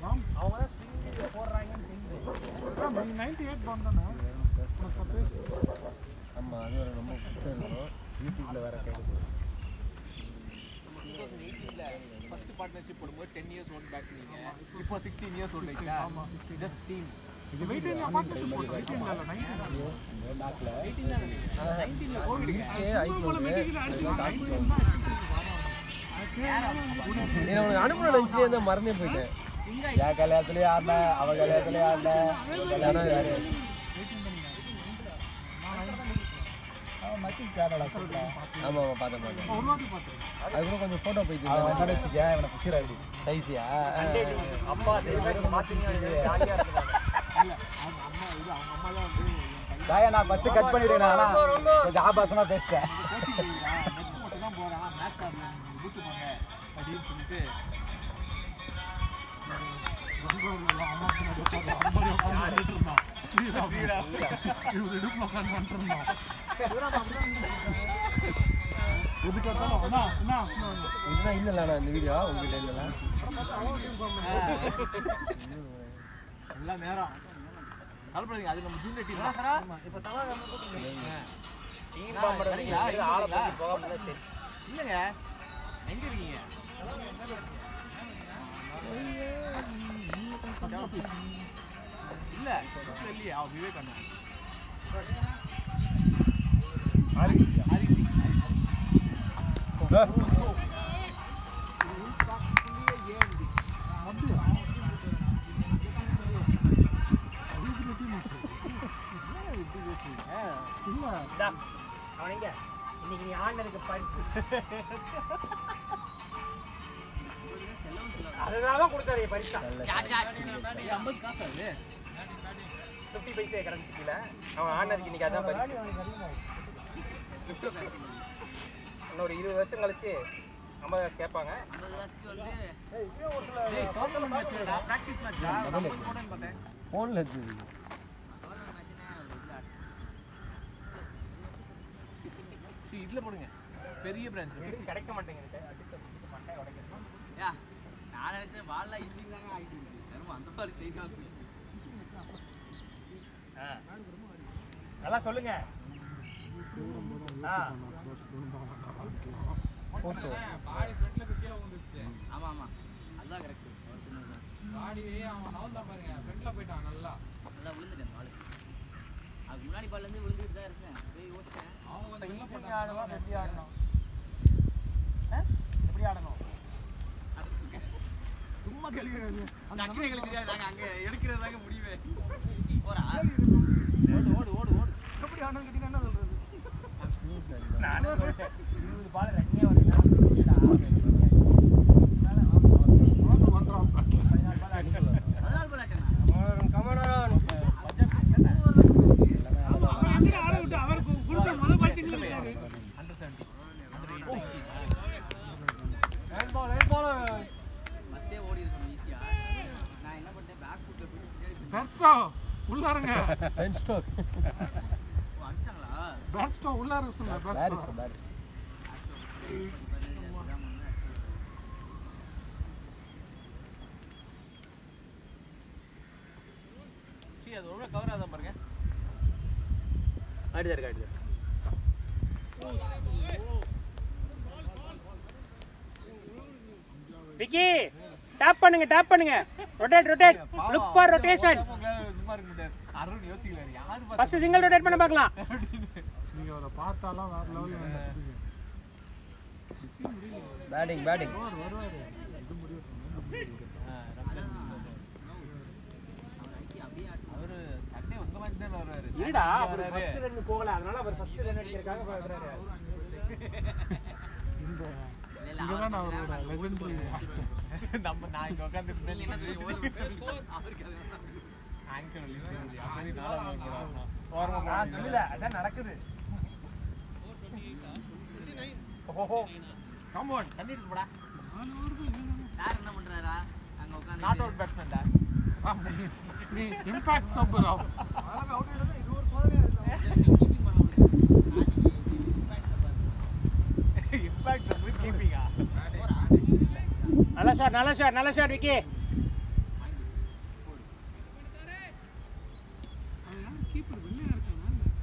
அவங்க தான் ஸ்விங் போடுறாங்கன்னு தெரியுது. 98 பண்ணானே ஆமா அது ஒரு ரொம்ப பிடிச்சிருக்கும். யூடியூப்ல வேற கேக்குது. 2018ல ஃபர்ஸ்ட் பார்ட்னர்ஷிப் போடும்போது 10 இயர்ஸ் ஓல்ட் பேக் நீங்க. இப்போ 16 இயர்ஸ் ஓல்ட் ஆயிட்டா. ஆமா ஜஸ்ட் டீம். இது வெயிட்டிங் பார்ட்னர்ஷிப் போடுறோம். 18ல 19ல கோவிட் நீ உனக்கு அனுப்புற நினைச்சே அந்த மறந்தே போயிட்டேன். யா கல்யாணத்திலே ஆடல அவ கல்யாணத்திலே ஆடல கல்யாணம் யாரு ஆமா ஆமா பார்த்தேன் அது கூட கொஞ்சம் போட்டோ போயிட்டு வச்சுக்க இவனை பிடிச்சிடா இப்படி சைஸியா அப்பா நான் ஃபர்ஸ்ட் கட் பண்ணிடுறேன் ஆனா கொஞ்சம் ஆபாசமா பேசிட்டேன் மட்டும் தான் போறான் மேட்ச் ஆடலாம் கூட்டு போங்க அப்படின்னு சொல்லிட்டு இல்ல இந்த வீடியோ உங்ககிட்ட இல்ல எல்லா நேரம் கலப்படாதீங்க அது நம்ம ஜூனியர் டீம் இப்ப தவா இல்லங்க எங்க இருக்கீங்க இல்ல இல்லையே அவ விவேக் அண்ணா அவனிங்க இன்னைக்கு நீ ஆண்டருக்கு பரிசு அதனாலதான் கொடுத்தாரு பரிசா 50 காசு அது 50 பைசா கரன்சில அவன் ஆண்டருக்கு இன்னைக்கு அதான் பரிசு இன்னொரு 20 வருஷம் கழிச்சு 50 காசு கேட்பாங்க 50 காசுக்கு வந்து ஏய் டோட்டல் மேட்ச்டா பிராக்டீஸ் மேட்ச்சா போடுன்னு பார்த்தேன் போன்ல இருக்குது இதுல போடுங்க பெரிய பிரான்ச் இது கிடைக்க மாட்டேங்குது அடிச்சு மட்டை உடைக்கணும் யா நான் நினைச்சேன் வால்ல இன்ஜின் தாங்க ஆயிடுது நம்ம அந்த மாதிரி டைட்டா நல்லா சொல்லுங்க போட்டோ பாடி ஃப்ரண்ட்ல கீழ வந்துச்சு ஆமா ஆமா அதான் கரெக்ட் பாடி அவன் நவுந்தா பாருங்க ஃப்ரண்ட்ல போய்ட்டான் நல்லா விழுந்துட்டேன் பால் அது முன்னாடி பால்ல இருந்து விழுந்துட்டு தான் இருக்கேன் போய் ஓட்டேன் அவங்க வந்து வெளில போட்டு ஆடுவா எப்படி ஆடணும் எப்படி ஆடணும் சும்மா கேளுங்க அந்த அக்கறைகளுக்கு தெரியாது நாங்க அங்க எடுக்கிறதாங்க முடிவே போறா ஓடு ஓடு ஓடு ஓடு எப்படி ஆடணும் கேட்டீங்க என்ன சொல்றது நானே 20 பால் ரன்னே வரல உள்ளாருங்க பென் ஸ்டோக் அடிச்சாங்களா பேக் ஸ்டோக் உள்ளாரு சொல்லுங்க பேக் ஸ்டோக் சீ அது ஒழுங்கா கவர் ஆகாம பாருங்க ஆடிதாரு விக்கி டாப் பண்ணுங்க ரொட்டேட் லுக் ஃபார் ரொட்டேஷன் சும்மா இருங்க சார் அருண் யோசிக்கல யாரு ஃபர்ஸ்ட் சிங்கிள் ரொட்டேட் பண்ண பார்க்கலாம் நீங்க அவரை பார்த்தாலாம் வேற லெவல்ல வந்து பேட்டிங் வருவாரு இது முடிவு அவரு சண்டே உங்க மேட்ச் தான் வருவாரு இல்லடா அவர் ஃபர்ஸ்ட் ரன் போகல அதனால அவர் ஃபர்ஸ்ட் ரன் அடிக்கிறதுக்காக வர்றாரு இந்த இதுதான் அவரோட லெஜெண்டரி நம்ம நான் இங்க உட்கார்ந்து இருந்தேன் அவருக்கு ஆங்கர் இல்ல அப்படி நாளா போறோம் இல்ல அதான் நடக்குது 429 ஓஹோ கம் ஆன் தண்ணிட்டு போடா யார் என்ன பண்றாரா அங்க உட்கார்ந்து நாட் அவுட் பேட்ஸ்மேன் டா நீ இம்பாக்ட் சம்பர் ஆஃப் அங்க அவுட் இல்ல இது ஒரு சோதனை கீப்பிங் பண்ண முடியாது இம்பாக்ட் சம்பர் கீப்பிங்கா நல்ல ஷாட் விக்கி கீப்பர் வெளியே இருக்காங்க.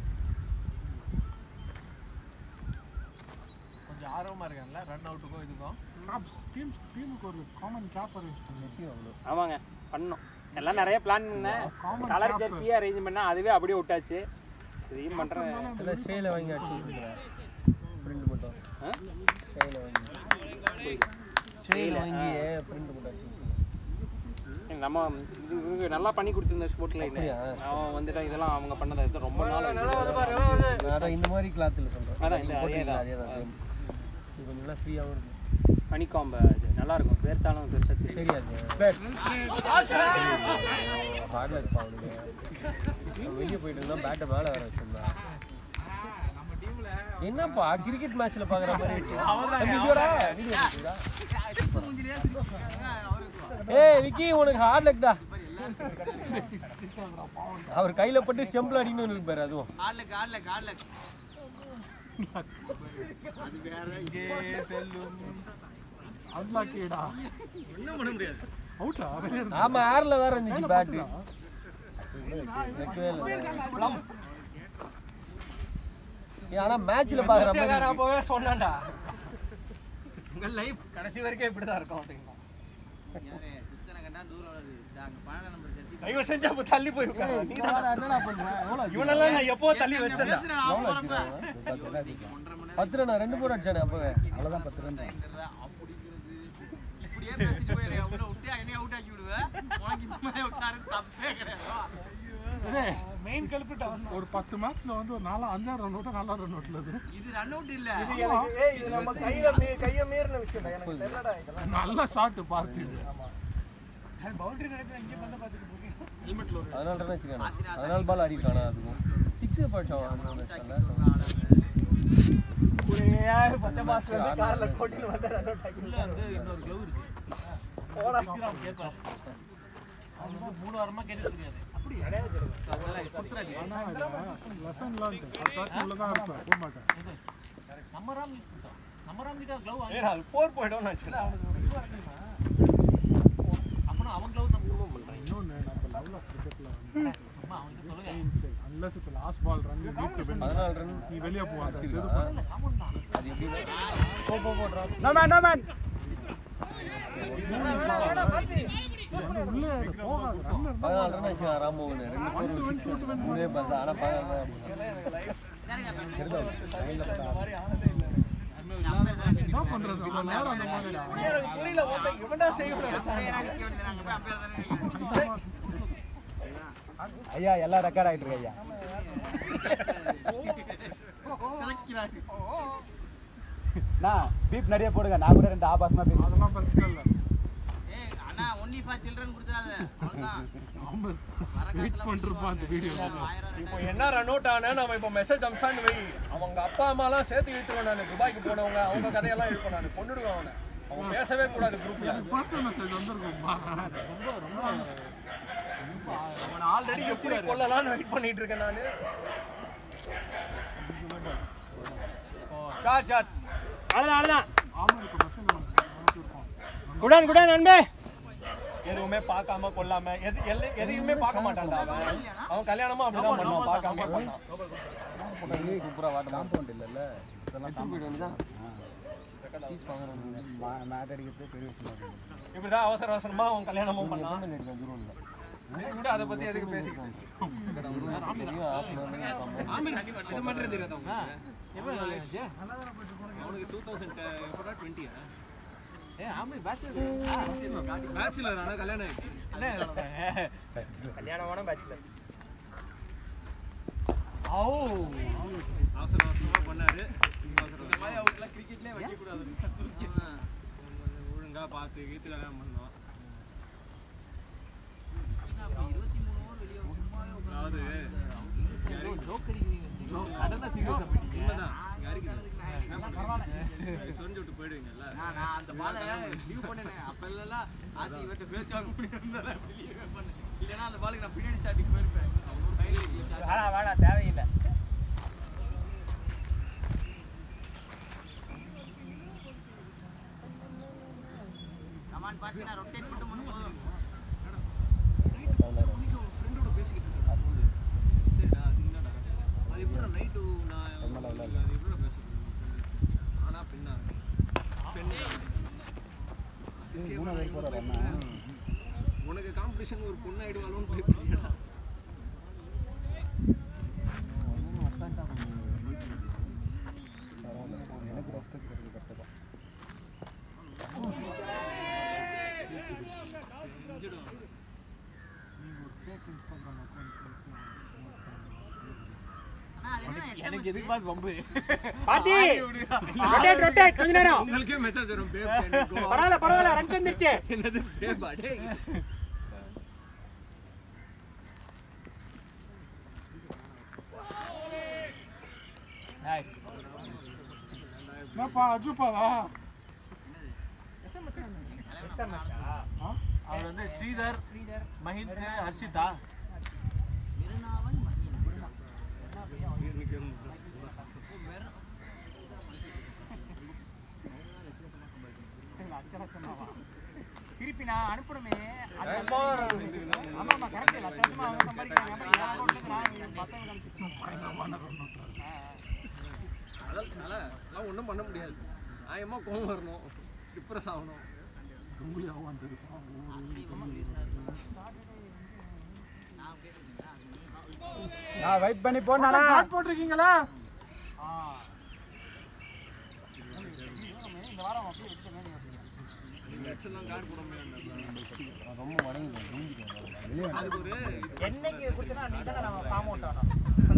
கொஞ்சம் ஆர்வமா இருக்காங்கல்ல ரன் அவுட்டுக்கோ இதுக்கும். டீமுக்கு ஒரு காமன் கேப் அரேஞ்ச் பண்ணி. ஆமாங்க பண்ணோம். எல்லாம் நிறைய பிளான் பண்ணேன். கலர் ஜெர்சியை அரேஞ்ச் பண்ணா அதுவே அப்படியே விட்டாச்சு. இதையும் பண்ணுறேன். இல்லை ஸ்டேயில் வாங்கி அடிச்சுக்கிறேன் பிரிண்ட் மட்டும். ஸ்டேயில் வாங்கி பிரிண்ட் மட்டும் அடிச்சு நம்ம இது நல்லா பண்ணி கொடுத்துருந்த ஸ்போர்ட் லைன் அவன் வந்துட்டா இதெல்லாம் அவங்க பண்ணது ரொம்ப நாள் இந்த மாதிரி கிளாத்தில் சொல்கிறேன். அதான் இந்த அதே தான் இது கொஞ்சம் நல்லா ஃப்ரீயாகவும் இருக்கும். பனிக்காம்ப இது நல்லா இருக்கும். பேர்த்தாலும் பெருசாக தெரியாது ஹார்டில் இருப்பா அவனுக்கு. வெளியே போயிட்டு இருந்தால் பேட்டை மேலே வர வச்சிருந்தா. என்னப்பா கிரிக்கெட் மேட்ச்ல பாக்குற மாதிரி இருக்கு. ஏய் விக்கி உனக்கு ஹார்ட் லக்டா. அவர் கையில பட்டு ஸ்டெம்ப்ல அடிக்கணும் இருக்கு பாரு. அதுவும் ஹார்ட் லக் அது வேற இங்கே செல்லும் அன்லாக்கிடா. என்ன பண்ண முடியாது. அவுட்டா? ஆமா ஏர்ல வேற இருந்துச்சு பேட். வெக்கவே இல்ல. ஆனா மேட்ச்ல பாக்குற மாதிரி நான் போவே சொன்னான்டா. உங்க லைஃப் கடைசி வரைக்கும் இப்படி தான் இருக்கும் அப்படினா. யாரே கிறிஸ்தன கண்டா தூரம் வருது. அங்க 12 நம்பர் ஜெர்சி கைவ செஞ்சா அப்ப தள்ளி போய் உட்காரு. நீ தான் என்னடா பண்ற? இவனெல்லாம் நான் எப்போ தள்ளி வெச்சிட்டேன்டா. எவ்வளவு அடிச்சான்? 10 ரன் 2 போர் அடிச்சானே அப்பவே. அவ்வளவுதான் 10 ரன். அப்படிங்கிறது இப்படியே பேசிட்டு போயிரே. அவள விட்டு என்னைய அவுட் ஆக்கி விடுவே. உனக்கு இந்த மாதிரி உட்காரு தப்பே கிடையாது. மெயின் கல்பிட்டா ஒரு 10 மேட்ச்ல வந்து ஒரு 4-5 ரன் அவுட் 4 ரன் அவுட்ல இது ரன் அவுட் இல்ல. இது எனக்கு இது நம்ம கைய மீறின விஷயம். எனக்கு தெரியலடா இதெல்லாம். நல்ல ஷாட் பார்த்து. ஆமா. பவுண்டரி நடக்குது இங்க பந்த பாத்துட்டு போறீங்க. ஹெல்மெட்ல ஒரு 14 ரன் வச்சிருக்கானே. 14 பால் அடிக்கானே அதுவும். 6 பட்சம் அந்த மேட்ச்ல. புரியா பச்சை பாஸ்ல இருந்து கார்ல கோட்டில வந்து ரன் அவுட் ஆகி உள்ள வந்து இன்னொரு க்ளவ் இருக்கு. போடா கிராம் கேப்பா. அவங்க 3 வாரமா கேட்டுட்டு இருக்காரு. அப்படி கிடையாது. அதெல்லாம் குத்துறாங்க. ஆனா லெசன் லேர்ன்ட். அதான் உள்ள தான் இருப்பா. போக மாட்டேன். நம்ம ராம் கிட்ட க்ளவ் வாங்கி. ஏடா 4 போய்டும் நான் அப்பனா அவன் க்ளவ் நம்ம ரிமூவ் பண்றேன். இன்னொன்னு நம்ம லவ்ல கிரிக்கெட்ல வந்து அம்மா அவனுக்கு சொல்லுங்க. அன்லெஸ் இப்ப லாஸ்ட் பால் ரன் வீக் 14 ரன் நீ வெளிய போவாங்க. அது எப்படி போடுறா? நோ மேன் உள்ள போகாது. 14 ரன் ஆச்சு ராமோகன். 2 4 6 மூணே பால் தான். ஆனா 14 ரன் அடிச்சான். என்ன பண்றது? இவ்வளவு நேரம் அந்த மாதிரி புரியல. ஓட்ட இவன்டா சேவ் ஐயா எல்லாம் ரெக்கார்ட் ஆயிட்டு இருக்கு ஐயா. நான் பீப் நிறைய போடுங்க. நான் கூட 2 ஆபாசமா பேசுறேன். அதெல்லாம் பிரச்சனை இல்ல. ஏய் அண்ணா only for children குடுறாத. அவ்வளவுதான். வெயிட் பண்ணிருப்பா அந்த வீடியோ. இப்போ என்ன ரன் அவுட் ஆனா நாம இப்போ மெசேஜ் அம்சான்னு வை. அவங்க அப்பா அம்மா எல்லாம் சேர்த்து இழுத்துறோம். நான் துபாய்க்கு போனவங்க அவங்க கதையெல்லாம் இழுப்போம். நான் கொன்னுடுவேன் அவனை. அவன் பேசவே கூடாது குரூப்ல. பர்சனல் மெசேஜ் வந்திருக்கும்பா. அவன் ஆல்ரெடி எப்படி கொல்லலாம்னு வெயிட் பண்ணிட்டு இருக்கேன் நான். ஷாட் அவ்வளவுதான். ஆமனுக்கு மெசேஜ் வந்து குடன் நண்பே. எதுவுமே பார்க்காம கொல்லாம எதையுமே பார்க்க மாட்டான்டா அவன். அவன் கல்யாணமா அப்படிதான் பண்ணுவான். பார்க்காம பண்ணான். சூப்பரா வாட்ட காம்பவுண்ட் இல்லல்ல. இதெல்லாம் காம்பவுண்ட் வந்து தான் ஃபீஸ் வாங்குறாங்க. மேட் அடிக்கிறது பெரிய விஷயம். இப்படிதான் அவசரமா அவன் கல்யாணமும் பண்ணான். பண்ணிருக்கான் ஜூரோன்ல. நீ கூட அத பத்தி எதுக்கு பேசிக்கிட்டு? இது மட்டும் தெரியாதா உங்களுக்கு? எவ்வளவு நாள் ஆச்சு? அவனுக்கு 2020 ஏ ஆமா பேச்சுலர் ஆனா கல்யாணம் ஆயிடுச்சு. என்ன கல்யாணமான பேச்சுலர். அவசரமா பண்ணாரு. இந்த மாதிரி அவுட்ல கிரிக்கெட்லயே வைக்க கூடாது. ஒழுங்கா பார்த்து கீத்து கல்யாணம் பண்ணோம். 23 ஓவர் வெளிய அதாவது ஜோக் அடிக்கிறீங்க. அடடா சீரியஸா போயிட்டீங்க. உண்மைதான். சொரிஞ்சு விட்டு போயிடுவீங்கல்ல. நான் அந்த பாலை லீவ் பண்ணேன். அப்ப எல்லாம் ஆதி இவட்ட பேச்சாங்க முடியல. அப்படி லீவ் பண்ணேன். இல்லனா அந்த பாலுக்கு நான் பின்னாடி ஸ்டார்டிங் போயிருப்பேன். அவங்க கையில வேணா தேவையில்லை. கமான் பாத்து நான் ரொட்டேட் மட்டும் பண்ணும்போது ஃப்ரெண்டோட பேசிக்கிட்டு இருக்கேன். பொண்ணாயிடுவாளோன்னு போய் எனக்கு ரெஸ்ட் எடுக்கிறது கஷ்டம். எனக்கு எதுக்கு பாஸ் வம்பு பாட்டி ரொட்டேட் கொஞ்ச நேரம் உங்களுக்கே மெசேஜ் வரும் பேப் பரவாயில்ல ரன்ஸ் வந்துருச்சு. என்னது பேப் அடே ஹாய் என்னப்பா அஜுப்பாவா அவர் வந்து ஸ்ரீதர் மஹிந்த் ஹர்ஷிதா திருப்பி நான் அனுப்புறமே ஆமாமா கரெக்ட் லட்சமா அவங்க சம்பாதிக்கிறாங்க அதெல்லாம் ஒன்றும் பண்ண முடியாது. நியாயமாக கோவம் வரணும், டிப்ரெஸ் ஆகணும். நான் வெயிட் பண்ணி போனா போட்டிருக்கீங்களா? இந்த வாரம் அப்படியே விட்டுங்க. ரொம்ப வணங்குது. அதுக்கு ஒரு என்னைக்கு குடிச்சனா நீ தான் நம்ம ஃபார்ம் அவுட் ஆனோம்.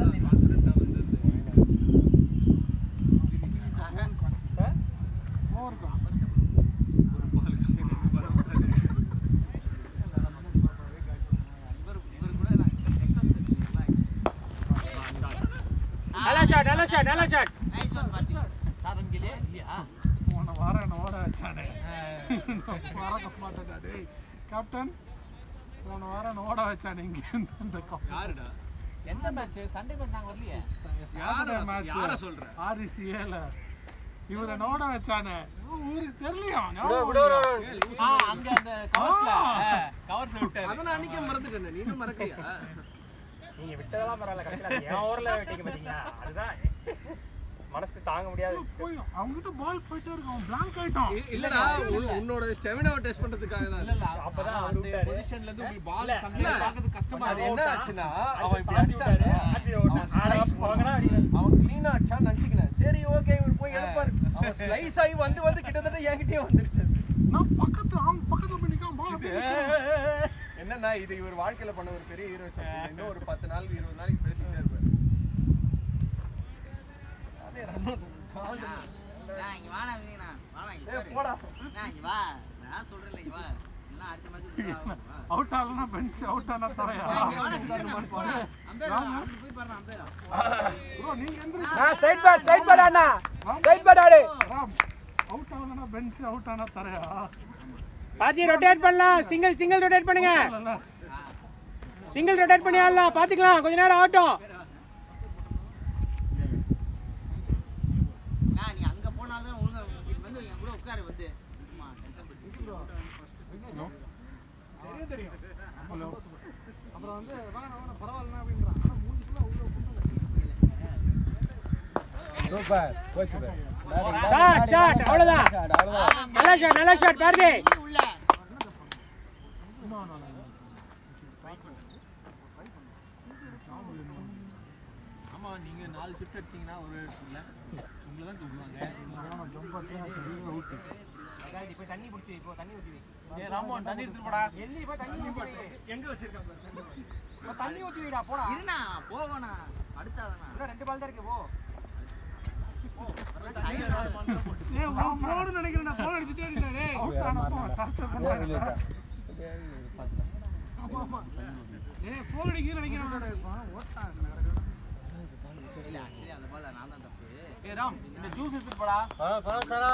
நல்ல ஷாட் நைஸ் ஒன் பாத்தி சாரங்கிலே இல்லையா போன வாரம் ஓட வச்சானே மறக்க மாட்டேடா டேய் கேப்டன் போன வாரம் ஓட வச்சானே இங்க இந்த கப் யாருடா எந்த மேட்ச் சண்டே மேட்ச் நாங்க வரலையே யார சொல்ற ஆர்சிஏல இவரை நோட வச்சானே ஊருக்கு தெரியலையா அங்க அந்த கவர்ஸ்ல விட்டாரு அத நான் அன்னைக்கே மறந்துட்டேன் நீங்க மறக்கலையா நீங்க விட்டதெல்லாம் பரவாயில்ல கரெக்ட்டா ஏன் ஓவர்ல விட்டீங்க பாத்தீங்களா அதுதான் மனசு தாங்க முடியாது அவங்க கிட்ட பால் போயிட்டே இருக்கும் பிளாங்க் ஆயிட்டான் இல்லடா உன்னோட ஸ்டாமினாவை டெஸ்ட் பண்றதுக்காக தான் இல்ல அப்பதான் அந்த பொசிஷன்ல இருந்து உங்களுக்கு பால் சண்டை பார்க்கிறது கஷ்டமா அது என்ன ஆச்சுனா அவன் இப்படி அடிச்சானே அவன் க்ளீனா அடிச்சா நினைச்சுக்கல சரி ஓகே இவர் போய் எடுப்பார் அவன் ஸ்லைஸ் ஆகி வந்து கிட்டத்தட்ட என்கிட்டயே வந்துருச்சு நான் பக்கத்துல போய் நிக்காம பால் என்னன்னா இது இவர் வாழ்க்கையில பண்ண ஒரு பெரிய ஹீரோயிசம் இன்னும் ஒரு 10 நாள் 20 நாளைக்கு பேசிட்டே இருப்பார் அதே நான் இங்க வாடா வீணா வாடா இங்க போடா நான் இங்க வா நான் சொல்றேன்ல இங்க வா எல்லாம் அடுத்த மேட்ச் அவுட் ஆகலனா பெஞ்ச் அவுட் ஆனா தரையா இங்க வாடா சீக்கிரம் போடா அம்பேரா அப்படி போய் பாருங்க அம்பேரா ப்ரோ நீங்க எந்திரி நான் ஸ்ட்ரைட் பேட் அண்ணா ஸ்ட்ரைட் பேட் ஆடு அவுட் ஆகலனா பெஞ்ச் அவுட் ஆனா தரையா பாத்தி ரொட்டேட் பண்ணலாம் சிங்கிள் ரொட்டேட் பண்ணுங்க சிங்கிள் ரொட்டேட் பண்ணி ஆடலாம் பாத்துக்கலாம் கொஞ்ச நேரம் ஆகட்டும் நான் நீ அங்க போனால தான் ஒழுங்கா வந்து என் கூட உட்காரு வந்து அம்மா டென்ஷன் பண்ணி தெரியும் ஹலோ அப்புறம் வந்து வாங்க பரவாயில்லை அப்படின்றான் ஆனா மூஞ்சிக்குள்ள உள்ள சூப்பர் கோச் ஷாட் அவ்வளவுதான் நல்ல ஷாட் பாருங்க உள்ள ஆமா நீங்க 4 ஷிஃப்ட் எடுத்தீங்கன்னா ஒரு இல்ல உங்களை தான் கூப்பிடுவாங்க அதான் இப்போ தண்ணி புடிச்சு இப்போ தண்ணி ஊத்தி ஏய் ராமோன் தண்ணி எடுத்து போடா எல்லி போய் தண்ணி ஊத்தி எங்க வச்சிருக்காங்க தண்ணி ஊத்தி வைடா போடா இருண்ணா போவனா அடுத்தாதனா இன்னும் 2 பால் தான் இருக்கு போ ஏய் போடு நினைக்கிறேன் நான் போன் அடிச்சிட்டே இருக்கேன் டேய் அவுட் ஆனப்போ டார்ச்சர் பண்றாங்க ஆமா ஏய் போன் அடிக்கிறேன் நினைக்கிறேன் ஓட்டா இல்ல एक्चुअली அந்த பால்ல நான் தான் தப்பு ஏய் ராம் இந்த ஜூஸ் எடுத்து போடா பரவாயில்ல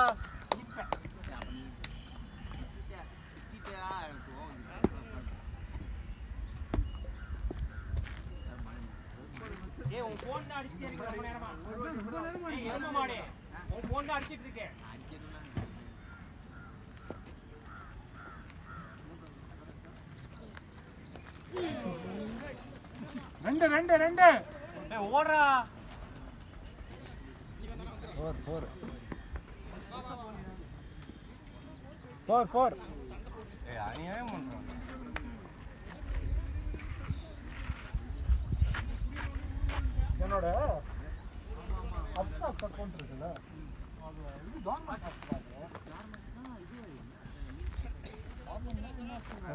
ஏய் உன் போன் தான் அடிச்சிட்டே இருக்க ரொம்ப நேரமா ஏய் எருமை மாடே உன் போன் தான் அடிச்சிட்டு இருக்கே ரெண்டு ஏய் ஓடுறா 4 ஏய் அநியாயம் பண்றான்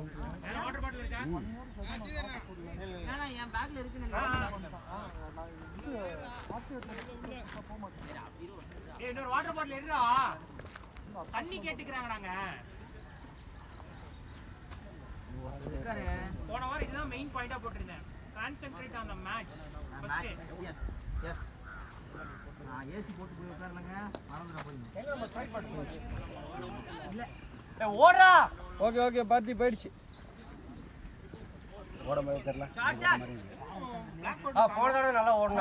வாட்டர் பாட்டில் இருக்கா? ஏன்னா என் பேக்ல இருக்குன்னு இன்னொரு வாட்டர் பாட்டில் எடுறா. தண்ணி கேட்டுக்கிறாங்க நாங்க. போன வாரம் இதுதான் மெயின் பாயிண்டா போட்டிருந்தேன். Concentrate on the match first. Yes நான் ஏசி போட்டு போய் உட்காரலங்க. மறந்துடா போய் எங்க நம்ம ஸ்ட்ரைக் பண்ணி இல்ல ஓடுறா. ஓகே ஓகே பார்த்தி போயிடுச்சு. ஓட மாதிரி தெரியல. போன தடவை நல்லா ஓடுனா.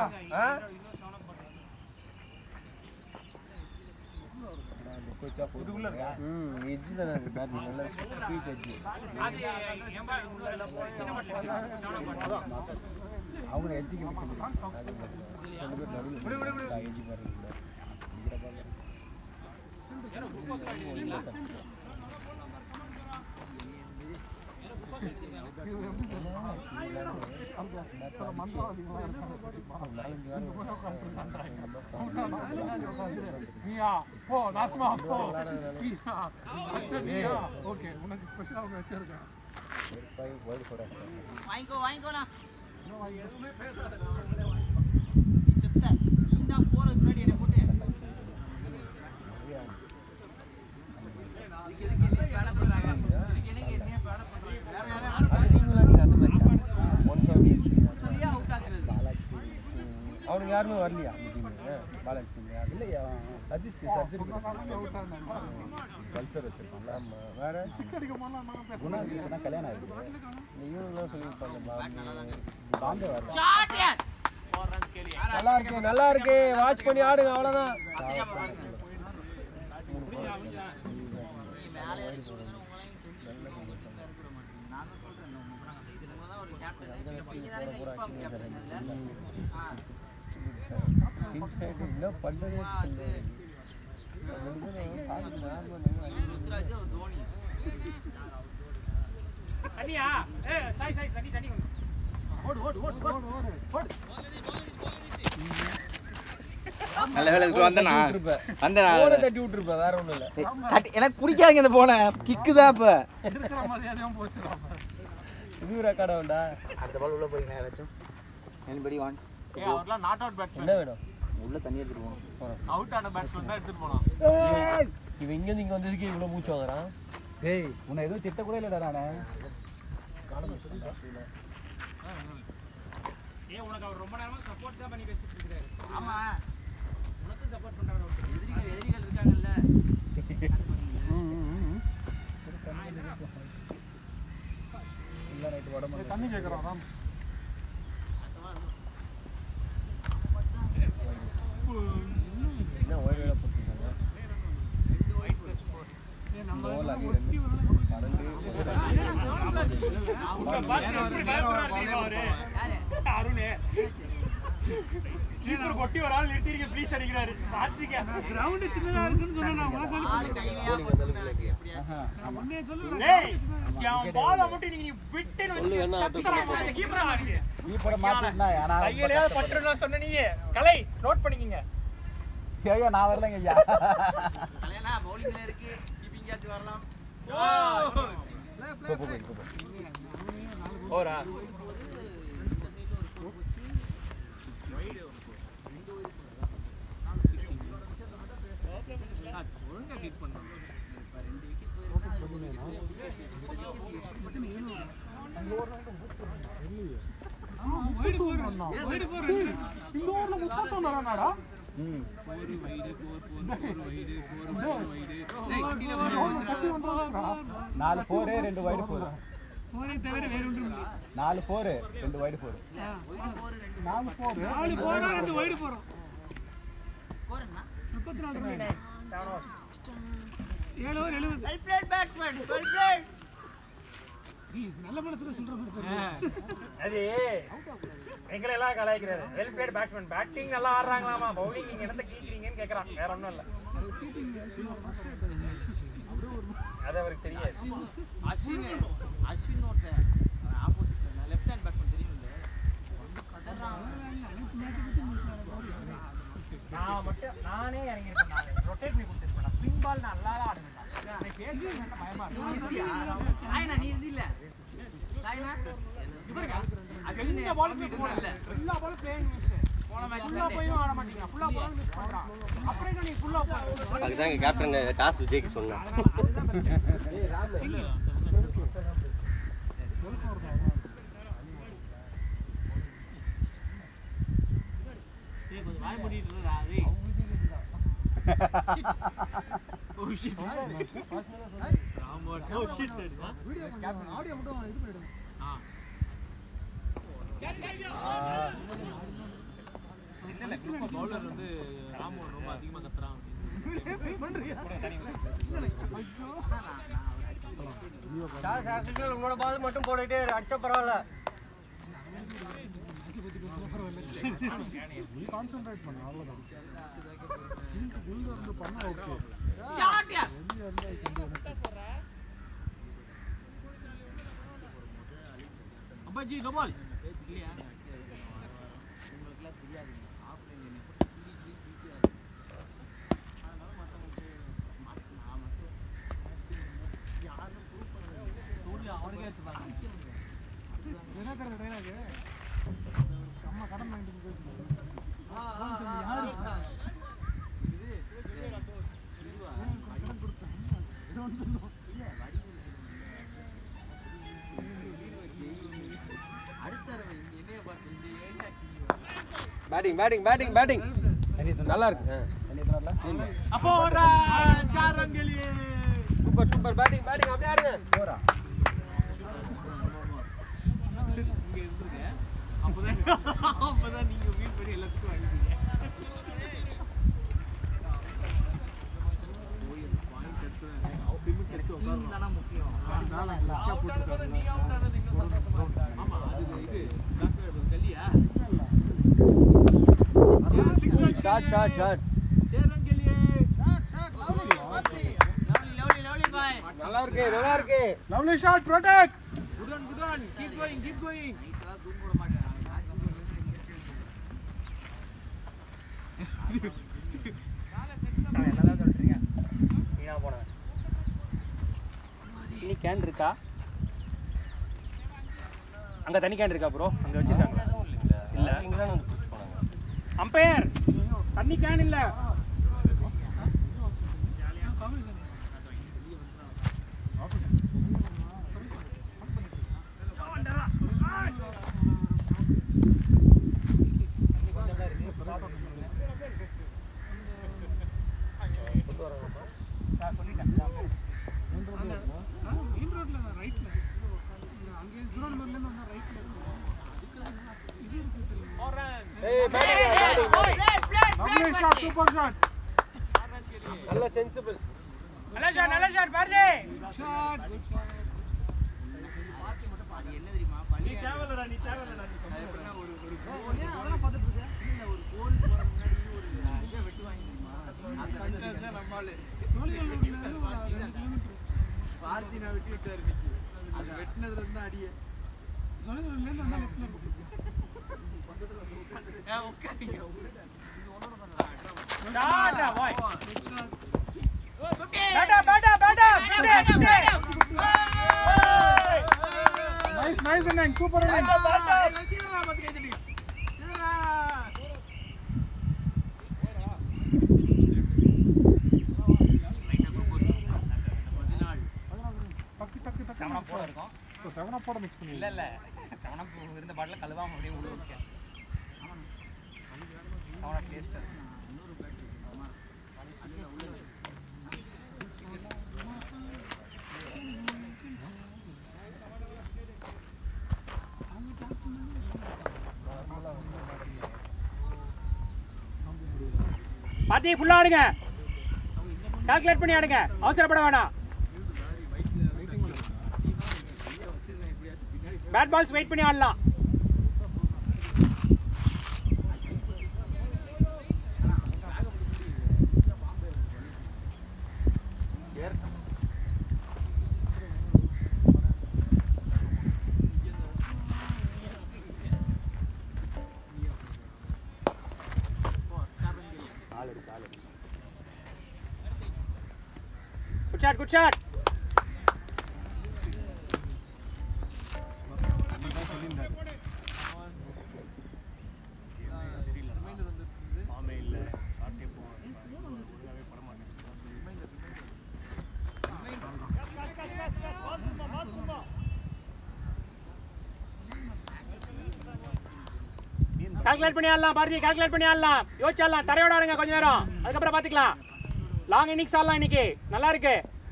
இதுக்குள்ள இருக்கா? எட்ஜ் தானே அது பேட் நல்ல ஸ்வீட் எட்ஜ். அது ஏம்பா உள்ள சின்ன பாட்டில் அவங்க எட்ஜுக்கு நிற்கிறாங்க. அது ரெண்டு பேர் நடுவில் எட்ஜ் பாருங்க. இங்கட பாருங்க. வாங்கிக்கோ வாங்கிக்கோண்ணா. நீதான் போறதுக்கு முன்னாடி என்னை போட்டு அவனுக்கு யாருமே வரலையா பாலாஜி டீம் இல்லையா? சஜிஸ்ட் சர்ஜரி பல்சர் வச்சிருப்பாங்க. ஆமாம் வேற குணாதிக்கு தான் கல்யாணம் ஆகிருக்கு. இந்த இவங்களாம் சொல்லியிருப்பாங்க பாம்பே வர நல்லா இருக்கு நல்லா இருக்கு. வாட்ச் பண்ணி ஆடுங்க அவ்வளோதான். என்ன பண்றது தண்ணியா? சாய் சாய் தண்ணி தண்ணி ஓடு ஓடு ஓடு ஓடு ஓடு. நல்ல வேலை வந்தேனா வந்தேனா போனை தட்டி விட்டுருப்பேன் வேற ஒன்றும் இல்லை. எனக்கு பிடிக்காதுங்க இந்த போனை. கிக்கு தான் இப்போ இது ரெக்கார்ட் ஆகும்டா. அடுத்த பால் உள்ள போறீங்க யாராச்சும் எனிபடி வான். அவர்லாம் நாட் அவுட் பேட்ஸ்மேன். என்ன வேணும்? உள்ள தண்ணி எடுத்துட்டு போகணும். அவுட் ஆன பேட்ஸ்மேன் தான் எடுத்துட்டு போனோம். இவன் இங்கேருந்து இங்கே வந்ததுக்கு இவ்வளோ மூச்சு வாங்குறான். டேய் உன்னை எதுவும் திட்ட கூட இல்லடா நானே. உனக்கு அவர் ரொம்ப நேரமா சப்போர்ட் தான் பண்ணி பேசிட்டு இருக்காரு. ஆமா உனக்கு சப்போர்ட் பண்றாரு. எதிரிகள் இருக்காங்கல்ல. இல்ல நைட் உடம்பு தண்ணி கேட்குறான். என்ன ஓய்வு போட்டுருக்காங்க. கொட்டி ஒரு ஆள் நிறுத்திருக்க ப்ளீஸ் அடிக்கிறாரு. கிரவுண்ட் சின்னதா இருக்குன்னு சொன்னா பால மட்டும் நீங்க விட்டு கையிலே பட்டுனா சொன்ன நீ கலை நோட் பண்ணிக்கங்க. ஐயா நான் வரலங்க ஐயா. கல்யாணா பவுலிங்ல இருக்கு. கீப்பிங் கேட்ச் வரலாம். ஓரா ஒழுங்கா ஹிட் பண்றாங்க. நாலு 4 2 வைடு 4. 4 4 2 வைடு 4. 4 4 2 வைடு 4. ஸ்கோர் என்ன? 34 7 over 70. Well played batsman. Well played. நல்ல மனசுல சொல்ற மாதிரி அது எங்களை எல்லாம் கலாய்க்கிறாரு. Well played batsman. பேட்டிங் நல்லா ஆடுறாங்களாமா, பவுலிங் நீங்க என்னத்த கீக்கிறீங்கன்னு கேக்குறான். வேற ஒண்ணும் இல்ல. அது அவருக்கு தெரியாது. அஸ்வின் ஓட்ட ஆப்போசிட் லெஃப்ட் ஹேண்ட் பேட்ஸ்மேன் தெரியுங்க. நான் மட்டும் நானே இறங்கி இருப்பேன். நான் ரொட்டேட் பண்ணி கொடுத்துருப்பேன். பின் பால் நல்லா ஆடுவேன். எனக்கு பேசி பயமா இருக்கு. நீ இருந்தில்ல இந்த பாலுக்கு போடல எல்லா பாலும் பிளேயிங் மிஸ் போன மேட்ச் ஃபுல்லா போயும் ஆட மாட்டீங்க ஃபுல்லா பால் மிஸ் பண்றான் அப்புறம் என்ன நீ ஃபுல்லா அதுதான் கேப்டன் டாஸ் விஜய்க்கு சொன்னான் ஏய் ராம் இல்ல ஏய் கொஞ்சம் வாய் மூடிட்டு இருடா டேய் oh shit Ram oh shit video captain audio மட்டும் இது பண்ணிடுங்க இல்ல குரூப் பவுலர் வந்து ராம் ரொம்ப அதிகமா கத்துறான் உன்னோட பால் மட்டும் போட்டுட்டே அடிச்சா பரவாயில்ல கான்சென்ட்ரேட் பண்ணு அவ்வளவுதான் உள்ள இருந்து பண்ணா ஓகே ஷாட்யா அப்பாஜி கபால் இல்லையா உங்களுக்குலாம் தெரியாது ஆஃப்லைன்ல அவனுக்கே வச்சு பாருங்க என்ன கரெக்ட் டைலாக் அம்மா கடன் வாங்கிட்டு போயிட்டு யாரு கடன் கொடுத்தேன் பேட்டிங் நல்லா இருக்கு அப்போ சாரங்கலி சூப்பர் பேட்டிங் அப்படியே ஆடுங்க போறா இங்க இருந்துங்க அப்பதான் நீங்க மீட் பண்ணி எல்லாத்துக்கும் வாங்கிட்டீங்க ஆமா அது இது கல்லியா ஷாட் சேரங்கலியே லவ்லி பாய் நல்லா இருக்கு lovely shot protect good on keep going நைட்லாம் தூங்க விட மாட்டேன் என்னதான் சொல்றீங்க நீனா போன இனி கேன் இருக்கா அங்க தனி கேன் இருக்கா ப்ரோ அங்க வச்சிருக்காங்க இல்ல இங்க தான் வந்து புஷ் பண்ணாங்க அம்பையர் தண்ணி கேன் இல்ல மெயின் ரோட்ல ரைட்ல அங்கே திருவண்ணாமலையில இருந்து வந்தா ரைட்ல இது இருக்கு ஏய் batting lovely shot super shot நல்ல சென்சிபிள் நல்ல ஷாட் பாருங்க ஷாட் அது என்ன தெரியுமா நீ தேவலடா நீ எப்படின்னா ஒரு அதெல்லாம் பார்த்துட்டு இருக்கேன் இல்ல ஒரு கோல் போறதுக்கு முன்னாடி ஒரு இதை வெட்டு வாங்கிடுமா அந்த நம்மால பார்த்தினா வெட்டி விட்டாரு இன்னைக்கு அது வெட்டினதுல இருந்து அடியே உட்காருங்க ஷாட் பாய் பேட்டா நைஸ் அண்ணா சூப்பர் அண்ணா டக்கு செவனப் போட இருக்கும் செவனா போட மிக்ஸ் பண்ணி இல்ல செவனப் இருந்த பாட்டில கழுவாம அப்படியே உள்ள வைக்க செவனப் டேஸ்ட் பாத்தி ஃபுல்லா ஆடுங்க கால்குலேட் பண்ணி ஆடுங்க அவசரப்பட வேணாம் பேட் பால்ஸ் வெயிட் பண்ணி ஆடலாம் Good shot. கால்குலேட் பண்ணி ஆடலாம் பாரதி, கால்குலேட் பண்ணி ஆடலாம், யோசிச்சாடலாம், தரையோட ஆடுங்க கொஞ்ச நேரம், அதுக்கப்புறம் பார்த்துக்கலாம். லாங் இன்னிங்ஸ் ஆடலாம் இன்னைக்கு, நல்லா இருக்கு.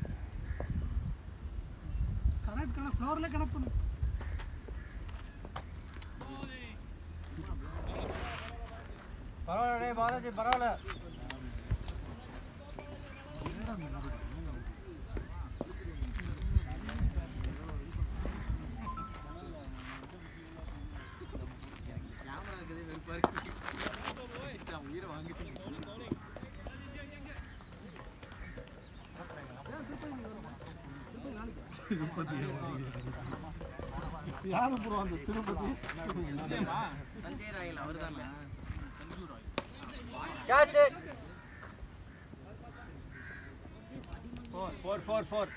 கனெக்ட் ஃப்ளோர்ல கனெக்ட் பண்ணு. பரவாயில்ல பாலாஜி, பரவாயில்ல. யாரு ப்ரோ அந்த திருப்பதி சஞ்சய் ராயல் அவர்தானே? Catch. 4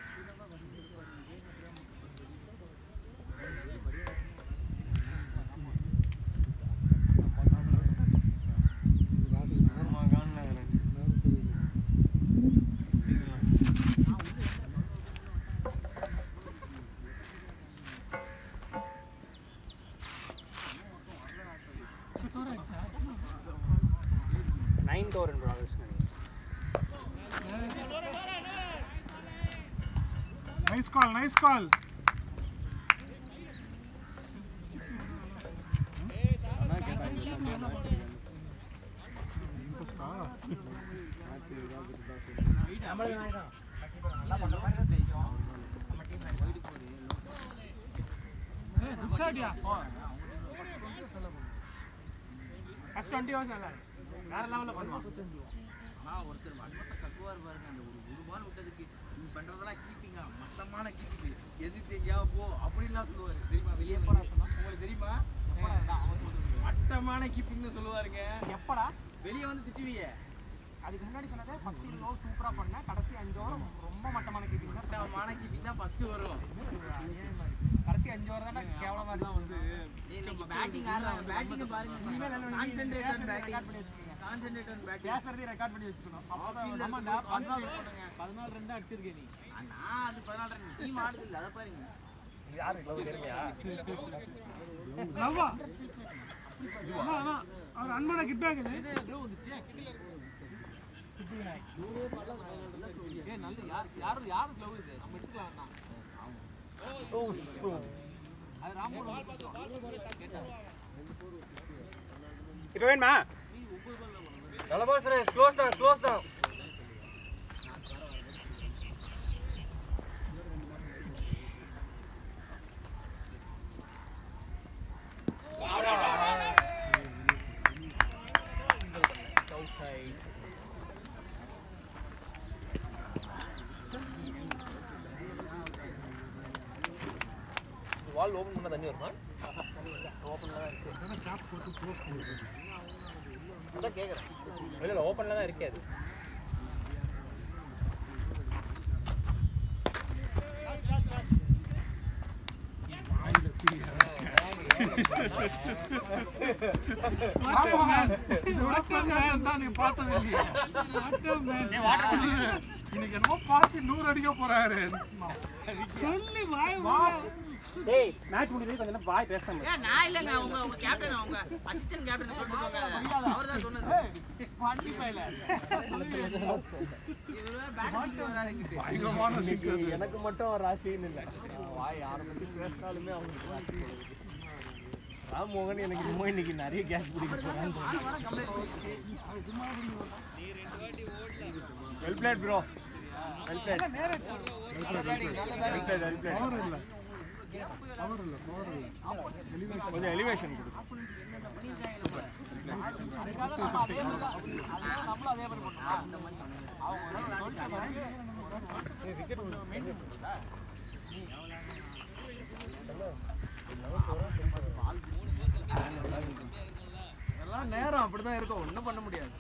9th over in progress. Nice call, nice call. First 20 overs நல்லா வேற லெவல்ல பண்ணுவான். ஆனால் ஒருத்தர் மட்டத்தை கக்குவார் பாருங்க, அந்த ஒரு பால் விட்டதுக்கு நீ பண்ணுறதெல்லாம் கீப்பிங்கா, மட்டமான கீப்பிங், எது தெரியாம போ அப்படின்லாம் சொல்லுவார் தெரியுமா? வெளியே போனா உங்களுக்கு தெரியுமா? மட்டமான கீப்பிங்னு சொல்லுவாருங்க. எப்படா வெளியே வந்து திட்டுவீங்க. அதுக்கு முன்னாடி சொன்னதே ஃபர்ஸ்ட் 20 ஓவர் சூப்பரா பண்ண, கடைசி 5 ஓவர் ரொம்ப மட்டமான கீப்பிங் தான். மட்டமான கீப்பிங் தான் ஃபர்ஸ்ட் வரும். கடைசி 5 ஓவர் தான் கேவலமா இருந்தா வந்து இன்னைக்கு பேட்டிங் ஆடுறாங்க, பேட்டிங் பாருங்க, இனிமேல் concentrate on batting, concentrate on batting. பேசறதே ரெக்கார்ட் பண்ணி வச்சுக்கணும். அப்பதான் நம்ம 14 ரன் அடிச்சிருக்கே நீ. நான் அது 14 ரன் டீம் ஆடுது இல்ல, அத பாருங்க. யாரு க்ளோவ் தெரியுமா? லவ்வா அண்ணா அவர் அன்மன கிட் பேக் இது. இது க்ளோவ் வந்துச்சு கிட்டில இருக்கு. ஏய் நல்ல யாரு க்ளோவ் இது? நம்ம எடுத்துக்கலாம் அண்ணா. ஓ ஷோ. அது ராமோட கேட்டா. இப்போ வேணுமா? நல்ல பால் சுரேஷ், க்ளோஸ் தான். வால் ஓபன் பண்ணா தண்ணி வருமா? ஓபன்ல தான் இருக்கு. கேப் போட்டு க்ளோஸ் பண்ணு. அதான் கேக்குறேன். இல்ல ஓபன்ல தான் இருக்கு அது. இன்னைக்கு என்னமோ பார்த்து 100 அடிக்க போறாரு. சொல்லி டேய் மேட்ச் முடிஞ்சது கொஞ்ச நேரம் வாய் பேசாம. நான் இல்லங்க, உங்க கேப்டன், உங்க அசிஸ்டன்ட் கேப்டன் சொல்லிருக்காங்க, அவர்தான் சொன்னது. பாட்டி பையல. இதுல பேட்டிங் வராருங்க. பயங்கரமான சிக்கல். எனக்கு மட்டும் ராசின்னு இல்ல. வாய் ஆரம்பிச்சு பேசினாலுமே அவங்களுக்கு ராசி போடுது. ராம்மோகன் எனக்கு சும்மா இன்னைக்கு நிறைய கேட்ச் பிடிக்க போறாங்க. Well played bro. Well played. Power இல்ல. கொஞ்சம் எலிவேஷன் கொடு. எல்லாம் நேரம் அப்படிதான் இருக்கும், ஒண்ணும் பண்ண முடியாது.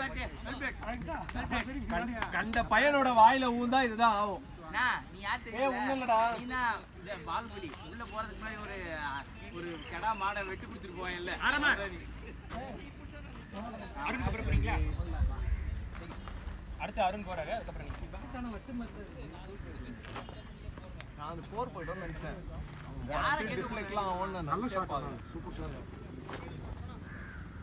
கண்ட பையனோட வாயில ஊந்தா இதுதான் ஆகும். நீ யார் தெரியுமா? நீனா பால்படி உள்ள போறதுக்கு முன்னாடி ஒரு கடா மாடை வெட்டி கொடுத்துட்டு போயல்ல. அடுத்து அருண் போறாரு, அதுக்கப்புறம் நான் அது 4 போய்ட்டோம்னு நினைச்சேன். யாரை கேட்டு டிஃப்ளெக்ட்லாம் ஆன் நல்ல ஷாட். Super shot.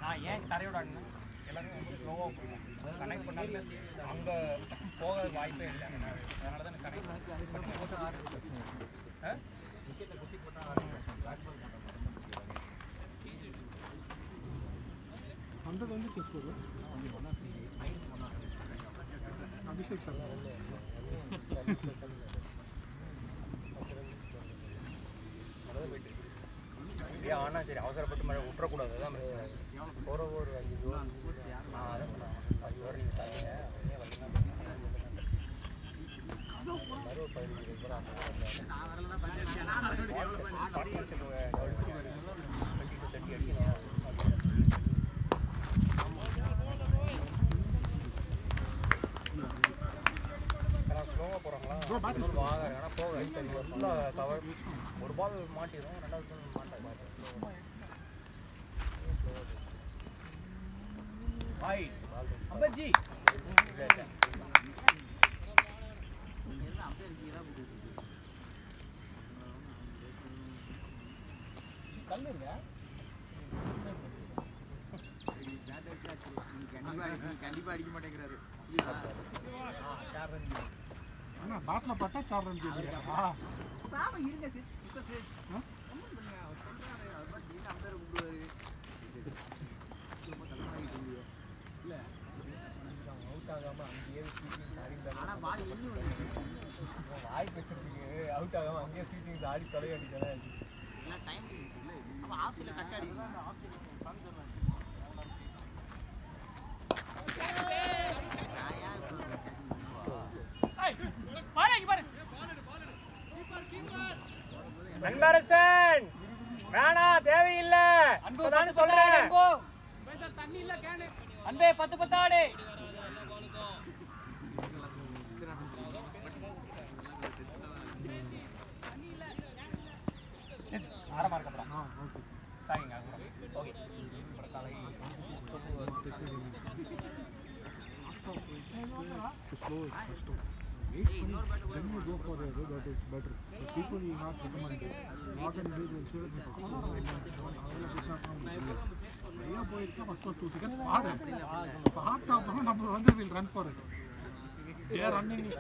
ஏன் தரையோட ஆடினா எல்லாரும் ரொம்ப ஸ்லோவாக போயிடும் கனெக்ட் பண்ணாலுமே அங்கே போக வாய்ப்பே இல்லை அதனால தான் கனெக்ட் ஹண்ட்ரட் வந்து செஸ் போடு அபிஷேக் சார் ஆனால் சரி அவசரப்பட்டு மழை விட்டுறக்கூடாது அதான் ஒரு 5 அதான் சொன்னேன் 5 வரை நீங்கள் தரீங்க ஸ்லோவாக போகிறாங்களா ஆனால் போக ஃபுல்லாக கவர் ஒரு பால் மாட்டிடும் ரெண்டாவது பால் மாட்டாது அம்பர்ஜி கண்டிப்பா அடிக்க மாட்டேங்கிறாரு அண்ணா பேட்டில் பட்டா 4 ரன் கேட்குறீங்க சாம இருங்க அம்பர் கூப்பிடுவாரு அவுட் ஆகாமல் அங்கேயே ஆனா பால் இன்னும் வாய் பேசுறதுக்கு அவுட் ஆகாமல் அங்கேயே ஸ்வீட்டிங் ஆடி தொலைவாடிக்கலாம் எல்லாம் டைம் அப்ப ஆஃப்ல கட் அடிக்கலாம் அன்பரசன் வேணா தேவையில்லை அன்பு சொல்றேன் தண்ணி இல்ல கேனு அன்பே 10 ஆடு ஆரமா இருக்கப்புறம் சாரிங்க okay Then you go for it, that is better. The people you not recommend it. Not in this insurance. Yeah, boy, it's first 2 seconds. Hard top, we'll run for it. They are running it.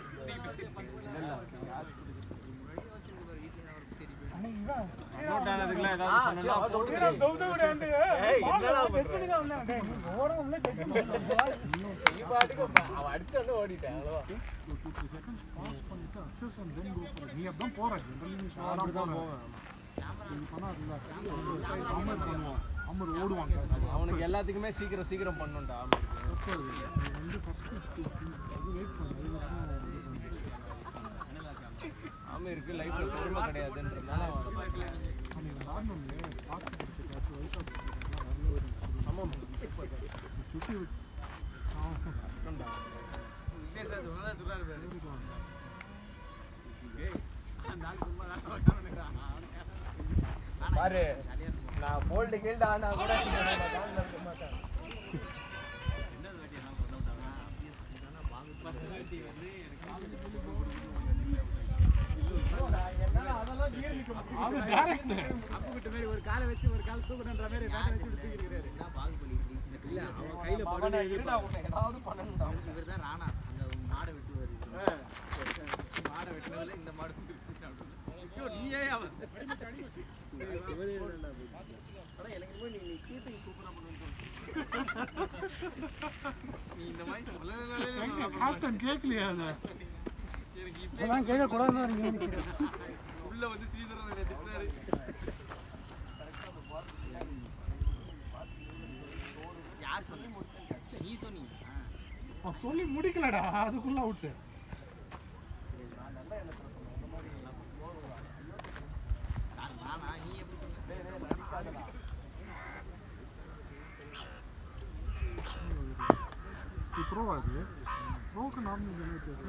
அவனுக்கு எல்லாத்துக்குமே சீக்கிரம் பண்ணுண்டா இருக்கு லைஃப்ல பொறுமை கிடையாதுன்றதுனால பாரு நான் bolt கீழ்டா ஆனா கூட மாட்டேன் ஒரு காலை வச்சு ஒரு கால் தூக்குன்ற மாதிரி கையில இவர் தான் ராணா அந்த மாடை வெட்டுவாரு மாடை வெட்டினதுல இந்த மாடு நீயே நீ இந்த மாதிரி கேட்கலையா உள்ள வந்து ஸ்ரீதரன் திட்டாரு யார் சொல்லி நீ சொன்னீங்க சொல்லி முடிக்கலடா அதுக்குள்ள அவுட்டு நீ எப்படி ப்ரோ அது ப்ரோக்கு நார்மல் ஜெனரேட்டர்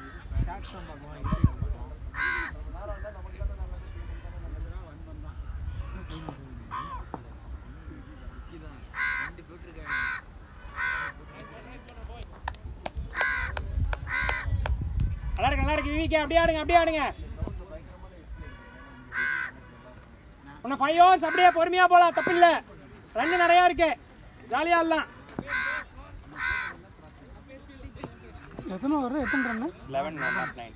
நல்லா இருக்கு விவிகே அப்படியே ஆடுங்க இன்னும் 5 hours அப்படியே பொறுமையா போலாம் தப்பில்லை ரன் நிறைய இருக்கு, ஜாலியா ஆடலாம். எத்தனை வரும்? எத்தனை ரன்னு? 11 not 9.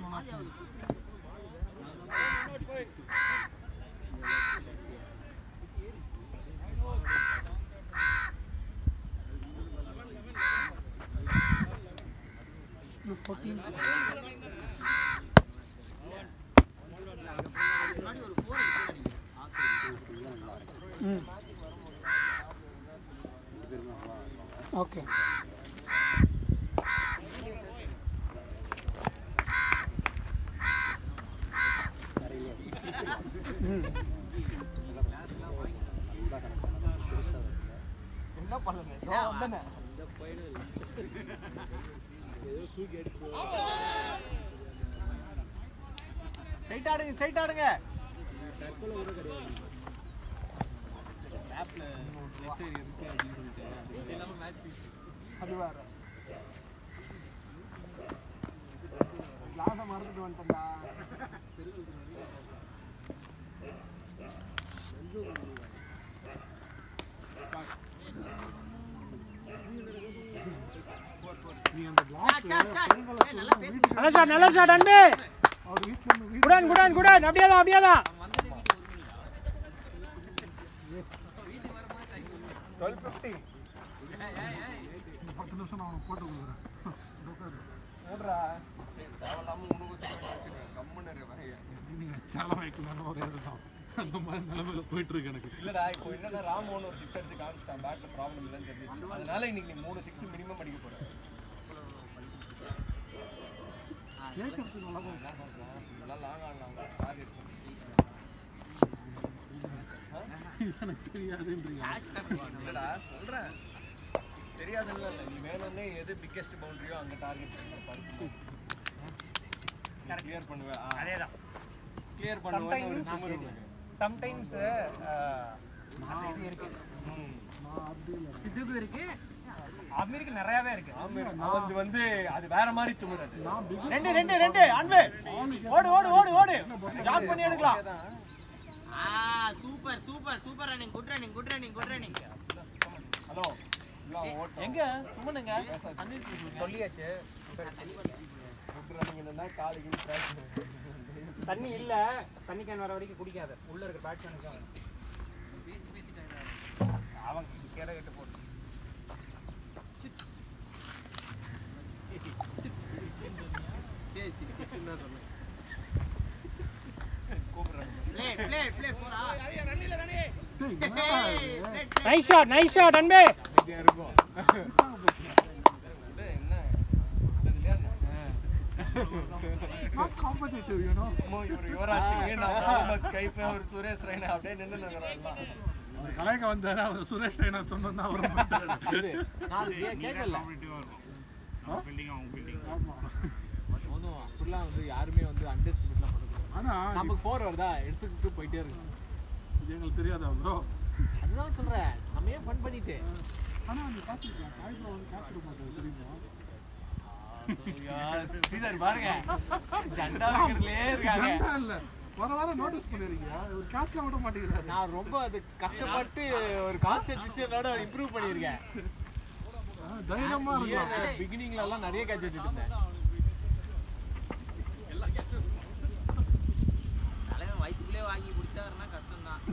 ஓகே. என்ன பண்ணல வந்தனே ஸ்ட்ரைட் ஆடுங்க, ஸ்ட்ரைட் ஆடுங்க. அது வேற லாசம் மறந்துட்டு வந்துட்டா. நீ அந்த பிளாக் நல்ல ஷாட் அன்பு. அவர் வீட்டுல குடன் அப்படியேதான் 12:50 10 நிமிஷம் நான் அவனுக்கு போட்டு கொடுக்குறேன். ஓடுறா தேவையில்லாம உனக்கு கம்முன்னு வரைய நீங்க சால வைக்கலான்னு ஒரே இதுதான். அந்த மாதிரி நிலைமையில போயிட்டு இருக்கு எனக்கு. இல்லடா இப்போ என்னன்னா ராமோன்னு ஒரு 6 அடிச்சு காமிச்சிட்டான், பேட்ல ப்ராப்ளம் இல்லைன்னு தெரிஞ்சு. அதனால இன்னைக்கு நீ 3 6 மினிமம் அடிக்க போற. கேட்கறதுக்கு நல்லா தான் நல்லா லாங் ஆடலாம் டார்கெட். எனக்கு தெரியாதுன்றீங்க. இல்லடா சொல்றேன், தெரியாதுல்ல. நீ வேணும்னே எது பிக்கெஸ்ட் பவுண்டரியோ அங்க டார்கெட் பண்ணி கிளியர் பண்ணுவேன். அதேதான். கிளியர் பண்ணுவேன் ஒரு சுமர் இருக்கு. சம்டைம்ஸ் இது இருக்கு, நான் அப்படி இல்லை. சித்துக்கு இருக்கு, அமீருக்கு நிறையவே இருக்கு. அது வந்து அது வேற மாதிரி துமுறது. நான் பிக் ரெண்டு அன்பு ஓடு ஜாக் பண்ணி எடுக்கலாம். Super running. ஹலோ எங்க சுமனுங்க சொல்லியாச்சு. குட் ரன்னிங் என்னன்னா காலுக்கு கிராஷ். தண்ணி இல்ல, தண்ணி கேன் வர வரைக்கும் குடிக்காத. உள்ள இருக்க பேட்ஸ்மேனுக்கு அவன் கேட கேட்டு போட்டு நைஸ் ஷாட் அன்பே. இருக்கும் என்ன not competitive, you know. Yuvraj நான் கைப்பே ஒரு சுரேஷ் ரெய்னா அப்படியே நின்னு நிக்கறாங்க. அவர் கலைக்க வந்தாரு, அவர் சுரேஷ் ரெய்னா சொன்னா அவர் மாட்டாரு. நான் கேக்கல. ஆமா. போதும் அப்படிலாம் வந்து யாருமே வந்து அண்டர்ஸ்டிமேட்லாம் பண்ணக்கூடாது. ஆனா நமக்கு போர் வருதா எடுத்துக்கிட்டு போயிட்டே இருக்கு. இது எங்களுக்கு தெரியாதா ப்ரோ? அதுதான் சொல்றேன், நம்ம ஏன் ஃபன் பண்ணிட்டு. ஆனா நீ பாத்துக்கலாம், காய்ல வந்து கேப்சர் பண்றது தெரியுமா? சீதர் பாருங்க ஜண்டா வைக்கிறதுலயே இருக்காங்க. ஜண்டா இல்ல, வர நோட்டீஸ் பண்ணிருக்கீங்க, ஒரு கேட்ச்ல விட மாட்டேங்கிறாரு. நான் ரொம்ப அது கஷ்டப்பட்டு ஒரு கான்சென்ட்ரேஷனோட இம்ப்ரூவ் பண்ணியிருக்கேன். தைரியமா இருக்கலாம். பிகினிங்ல எல்லாம் நிறைய கேட்ச் வச்சுட்டு இருந்தேன். தலைவன் வயிற்றுக்குள்ளே வாங்கி குடிச்சாருன்னா கஷ்டம் தான்.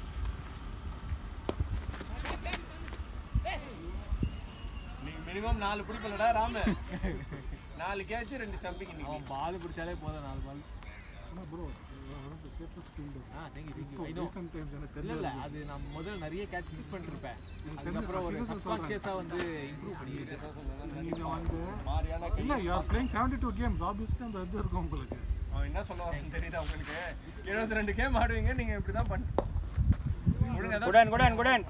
நீ மினிமம் 4 பிடிப்பலடா ராம. 4 கேட்ச் 2 ஸ்டம்பிங் இன்னைக்கு. அவன் பால் பிடிச்சாலே போதும் 4 பால். ஆனா bro safest fielder. Thank you. Recent times எனக்கு இல்ல தெரியல. அது நான் முதல்ல நிறைய கேட்ச் மிஸ் பண்ணிருப்பேன். அதுக்கப்புறம் ஒரு சப்கான்ஷியஸா வந்து இம்ப்ரூவ் பண்ணிருக்கேன். நீங்க வந்து மாரியான இல்ல, you are playing 72 games, obviously அந்த இது இருக்கும் உங்களுக்கு. அவன் என்ன சொல்ல வரான்னு தெரியுதா உங்களுக்கு? 72 கேம் ஆடுவீங்க, நீங்க இப்படி தான் ஒழுங்கா தான். குடன்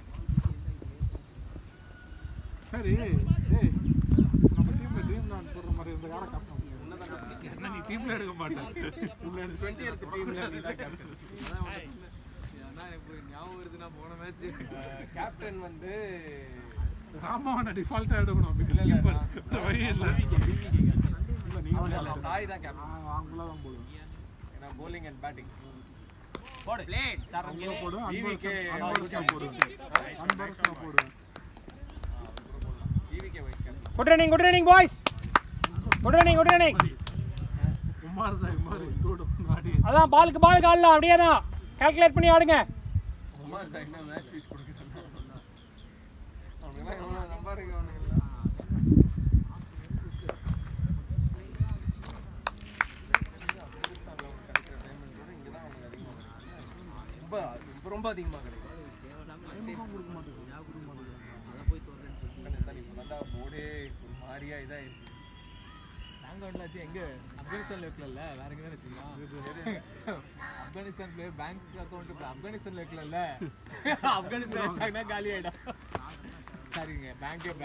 சரி, ஏய் நம்ம டீம்ல ட்ரீம் லாண்ட் போடுற மாதிரி இருந்த யாரை கேப்டன்? என்ன நீ டீம்ல எடுக்க மாட்டே? உள்ள 20th டீம்ல நீ தான் கேப்டன். ஆனா இப்போ ஞாபகம் வருதுன்னா போன மேட்ச் கேப்டன் வந்து ராமாவன டிஃபால்ட்டா எடுக்கணும். இல்ல வழி இல்ல. இல்ல நீங்க சாய் தான் கேப்டன். அவங்கள தான் போடுவோம். ஏன்னா bowling and batting. போடு பிளேட் அவங்க போடுவேன் அன்பரசன் போடுவேன் அன்பரசன் போடுவேன் good running boys good running Umar Sahib மாதிரி தூடு ஆடி அதான் பாலுக்கு ஆடலாம் அப்படியே தான் கால்குலேட் பண்ணி ஆடுங்க உமார் சாஹிப்னா மேட்ச் ஃபீஸ் கொடுக்குறாங்க அவனுக்கு நம்பர் அவனுக்கு ரொம்ப அதிகமாக கிடைக்கும் போர்டே ஒரு மாதிரியா இதாயிருக்கு நாங்கள் வந்து எங்க ஆப்கானிஸ்தான்ல இருக்கல வேற எங்கே வச்சுக்கலாம் ஆப்கானிஸ்தான் பிளேயர் பேங்க் அக்கௌண்ட் ஆப்கானிஸ்தான்ல இருக்கல ஆப்கானிஸ்தான் வச்சாங்கன்னா காலி ஆயிடும் சரிங்க பேங்க்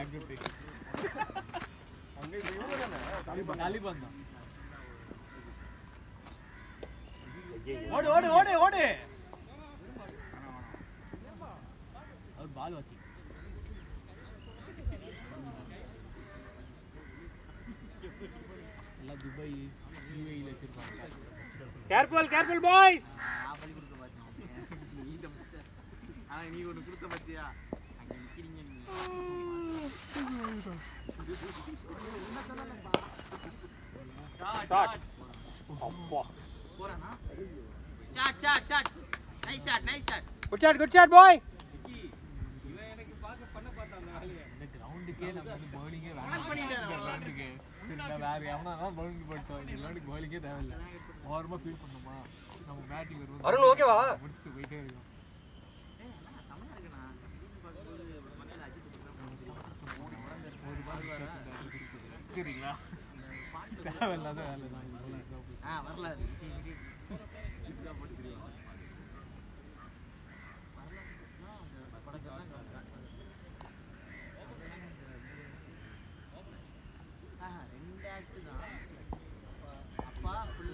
அங்கே தாலிபான் தான் ஓடு ஓடு ஓடு ஓடு அவர் பால் வச்சு எல்லாம் துபாய் யூஏஇல வச்சிருப்பாங்க கேர்ஃபுல் பாய்ஸ் நான் பலி கொடுக்க பார்த்தேன் ஆனா நீ ஒன்று கொடுத்த பார்த்தியா அங்கே நிற்கிறீங்க ஷாட் அப்பா போறானா shot nice shot good shot boy இந்த கிரவுண்டுக்கே நம்ம வந்து பவுலிங்கே கிரவுண்டுக்கு வேற எவனா பவுலிங் போட்டோம் இந்த கிரவுண்டுக்கு பவுலிங்கே தேவையில்லை ஓரமாக ஃபீல் பண்ணோமா நம்ம பேட்டிங் வருவோம் அருண் ஓகேவா முடிச்சுட்டு போயிட்டே இருக்கோம் சரிங்களா தேவையில்லாத வேலை தான் வரல அப்பா புள்ள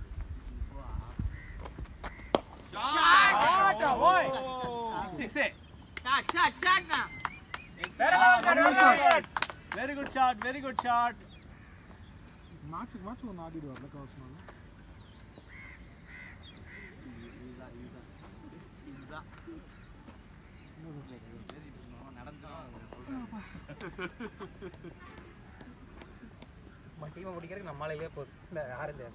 வெரி குட் ஷாட் மேட்ச் ஒன்று ஆடிடுவார்ல கவசமாக நம்ம டீமை முடிக்கிறதுக்கு நம்மளாலேயே போகுது இல்லை யாரும் இல்லை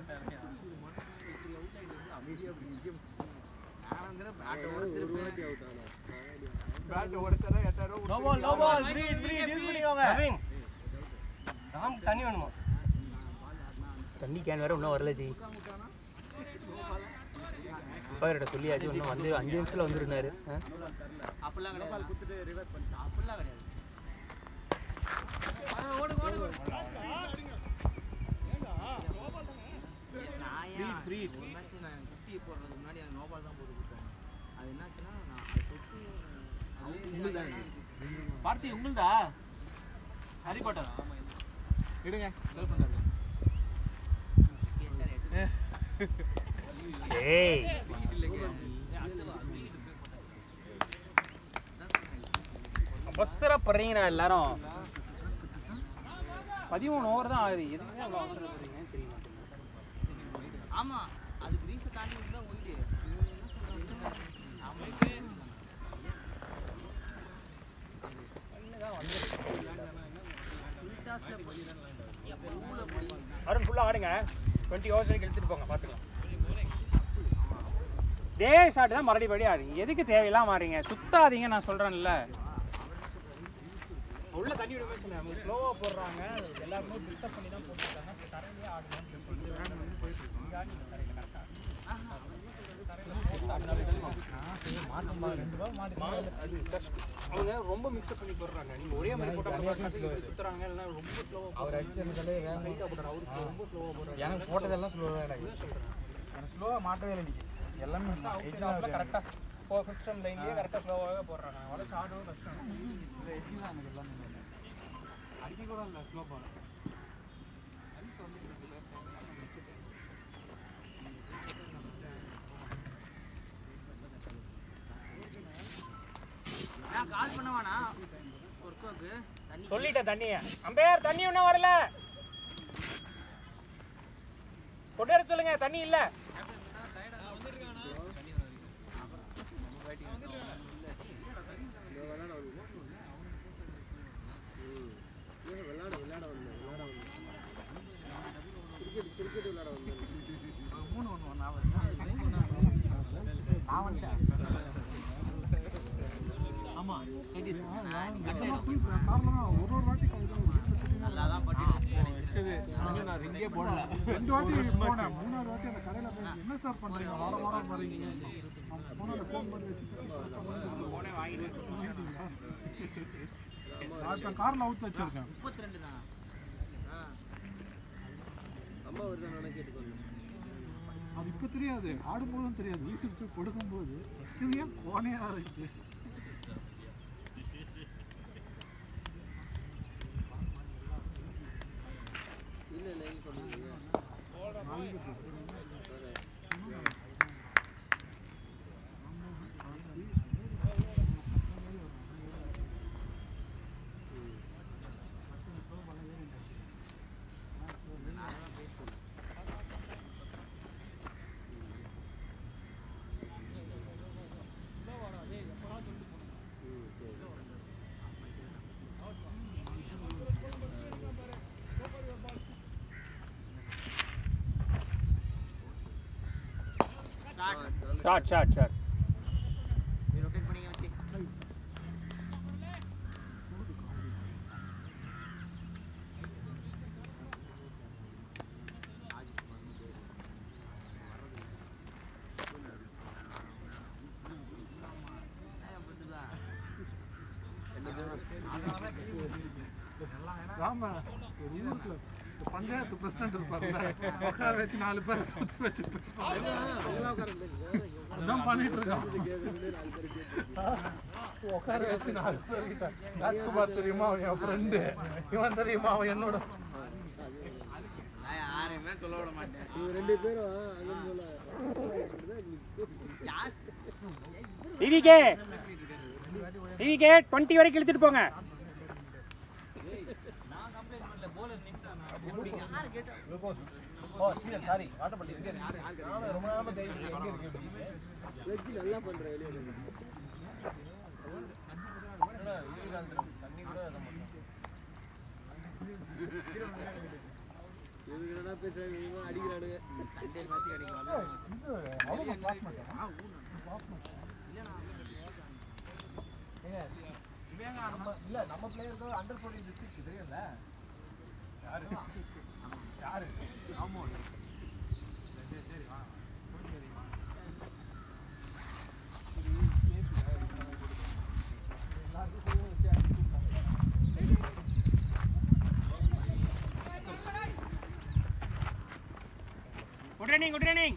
தண்ணி வேணுமா தண்ணி கேன் வேற இன்னும் வரல ஜி அப்பாயிட்ட சொல்லியாச்சு இன்னும் வந்து 5 நிமிஷத்துல வந்துருந்தாரு அப்படிலாம் கிடையாது குத்துட்டு ரிவர்ஸ் பண்ணிட்டா அப்படிலாம் கிடையாது ஓடு நான் ஃப்ரீ மேட்ச் நான் குட்டி போடுறதுக்கு முன்னாடி எனக்கு நோபால் தான் போட்டு கொடுத்தேன் அது என்னாச்சுன்னா நான் அதை தொட்டு பார்த்தி உங்களுதா ஹரி பாட்டரா எடுங்க செல் பண்ணுறாரு ஏய் அவசரப்படுறீங்கண்ணா எல்லாரும் 13 ஓவர் தான் ஆகுது எதுவுமே அவ்வளோ அவசரப்படுறீங்கன்னு தெரிய மாட்டேங்குது ஆமா அது கிரீஸை தாண்டி தான் ஒயிடு அருண் ஃபுல்லாக ஆடுங்க 20 ஓவர்ஸ் வரைக்கும் எடுத்துட்டு போங்க பார்த்துக்கலாம் டே ஷாட் தான் மறுபடி ஆடுங்க எதுக்கு தேவையில்லாம மாறீங்க சுத்தாதீங்க நான் சொல்கிறேன்ல உள்ள தண்ணி விட அவங்க ஸ்லோவாக போடுறாங்க எல்லாருமே டிஸ்டர்ப் பண்ணி தான் போட்டுருக்காங்க தரையிலே ஆடுங்க அவங்க ரொம்ப மிக்ஸ்அப் பண்ணி போடுறாங்க நீங்க ஒரே மாதிரி போட்டாங்க சுத்துறாங்க இல்லைன்னா ரொம்ப ஸ்லோவாக அவர் அடிச்சதுனாலே அவருக்கு ரொம்ப ஸ்லோவாக போடுறாங்க எனக்கு போட்டதெல்லாம் ஸ்லோவாக தான் எனக்கு ஸ்லோவாக மாட்டவே இல்லை எல்லாமே கரெக்டாக ஃபிஃப்த் ரன் லைன்லேயே கரெக்டாக ஸ்லோவாகவே போடுறாங்க அவ்வளோ ஷார்ட்டும் கஷ்டம் இந்த எட்ஜி தான் எனக்கு எல்லாமே அடிக்க கூட இல்லை ஸ்லோ பால் நான் கால் பண்ணவானா ஒர்க்கு தண்ணி சொல்லிட்டேன் தண்ணியை அம்பேர் தண்ணி ஒன்றும் வரல கொண்டு வர சொல்லுங்க தண்ணி இல்லை நல்லாதான் பண்ணிட்டு நான் ரிங்கே போடல 2 வாட்டி போனேன். 3வது வாட்டி அந்த கடையில போய் என்ன சார் பண்றீங்க வாரம் வாரம் வரீங்க போனல ஃபோன் பண்ணி போனே வாங்கிட்டு நான் கார்ல அவுட் வச்சிருக்கேன் 32 தான். அம்மா வருதான் நானே கேட்டுக்கோங்க. அது இப்ப தெரியாது, ஆடும்போதும் தெரியாது, வீட்டுக்கு போய் கொடுக்கும்போது இது ஏன் கோணையா இருக்கு. ஷாட் ரொட்டேட் பண்ணிங்க வச்சு ஆமா ஒரு ஊருக்குள்ள பஞ்சாயத்து பிரசிடண்ட் இருப்பாருல்ல, உட்கார வச்சு 4 பேர் சுத்தி வச்சு அதான் பண்ணிட்டு இருக்கான். உட்கார வச்சு 4 பேர்கிட்ட ராஜ்குமார் தெரியுமா அவன் என் ஃப்ரெண்டு, இவன் தெரியுமா அவன் என்னோட. நான் யாரையுமே சொல்ல விட மாட்டேன். இவங்க 2 பேரும் அங்கன்னு சொல்ல யார் டிவிகே 20 வரைக்கும் இழுத்துட்டு போங்க. நான் கம்ப்ளைண்ட் பண்ணல, போலர் நின்னுட்டானா. யார் கேட்டா? ஓ சீரியஸ் சாரி ஆட்டப்பள்ளி எங்க இருக்கு? நான் ரொம்ப நாளா தேடிட்டு எங்க இருக்கு அப்படின்னு. வெஜ் நல்லா பண்ற வெளிய வந்து. என்னடா ஈரகாந்த் தண்ணி கூட அத மாட்டான். இவங்க என்ன பேசுறாங்க, இவங்க அடிக்குறானுங்க. சண்டே மேட்ச் கிடைக்கும். இது அவங்க கிளாஸ்மேட். இல்ல நம்ம பிளேயருக்கு அண்டர் 14 டிஸ்ட்ரிக்ட் தெரியும்ல. யாரு ஆமா சரி வா குட் ரன்னிங்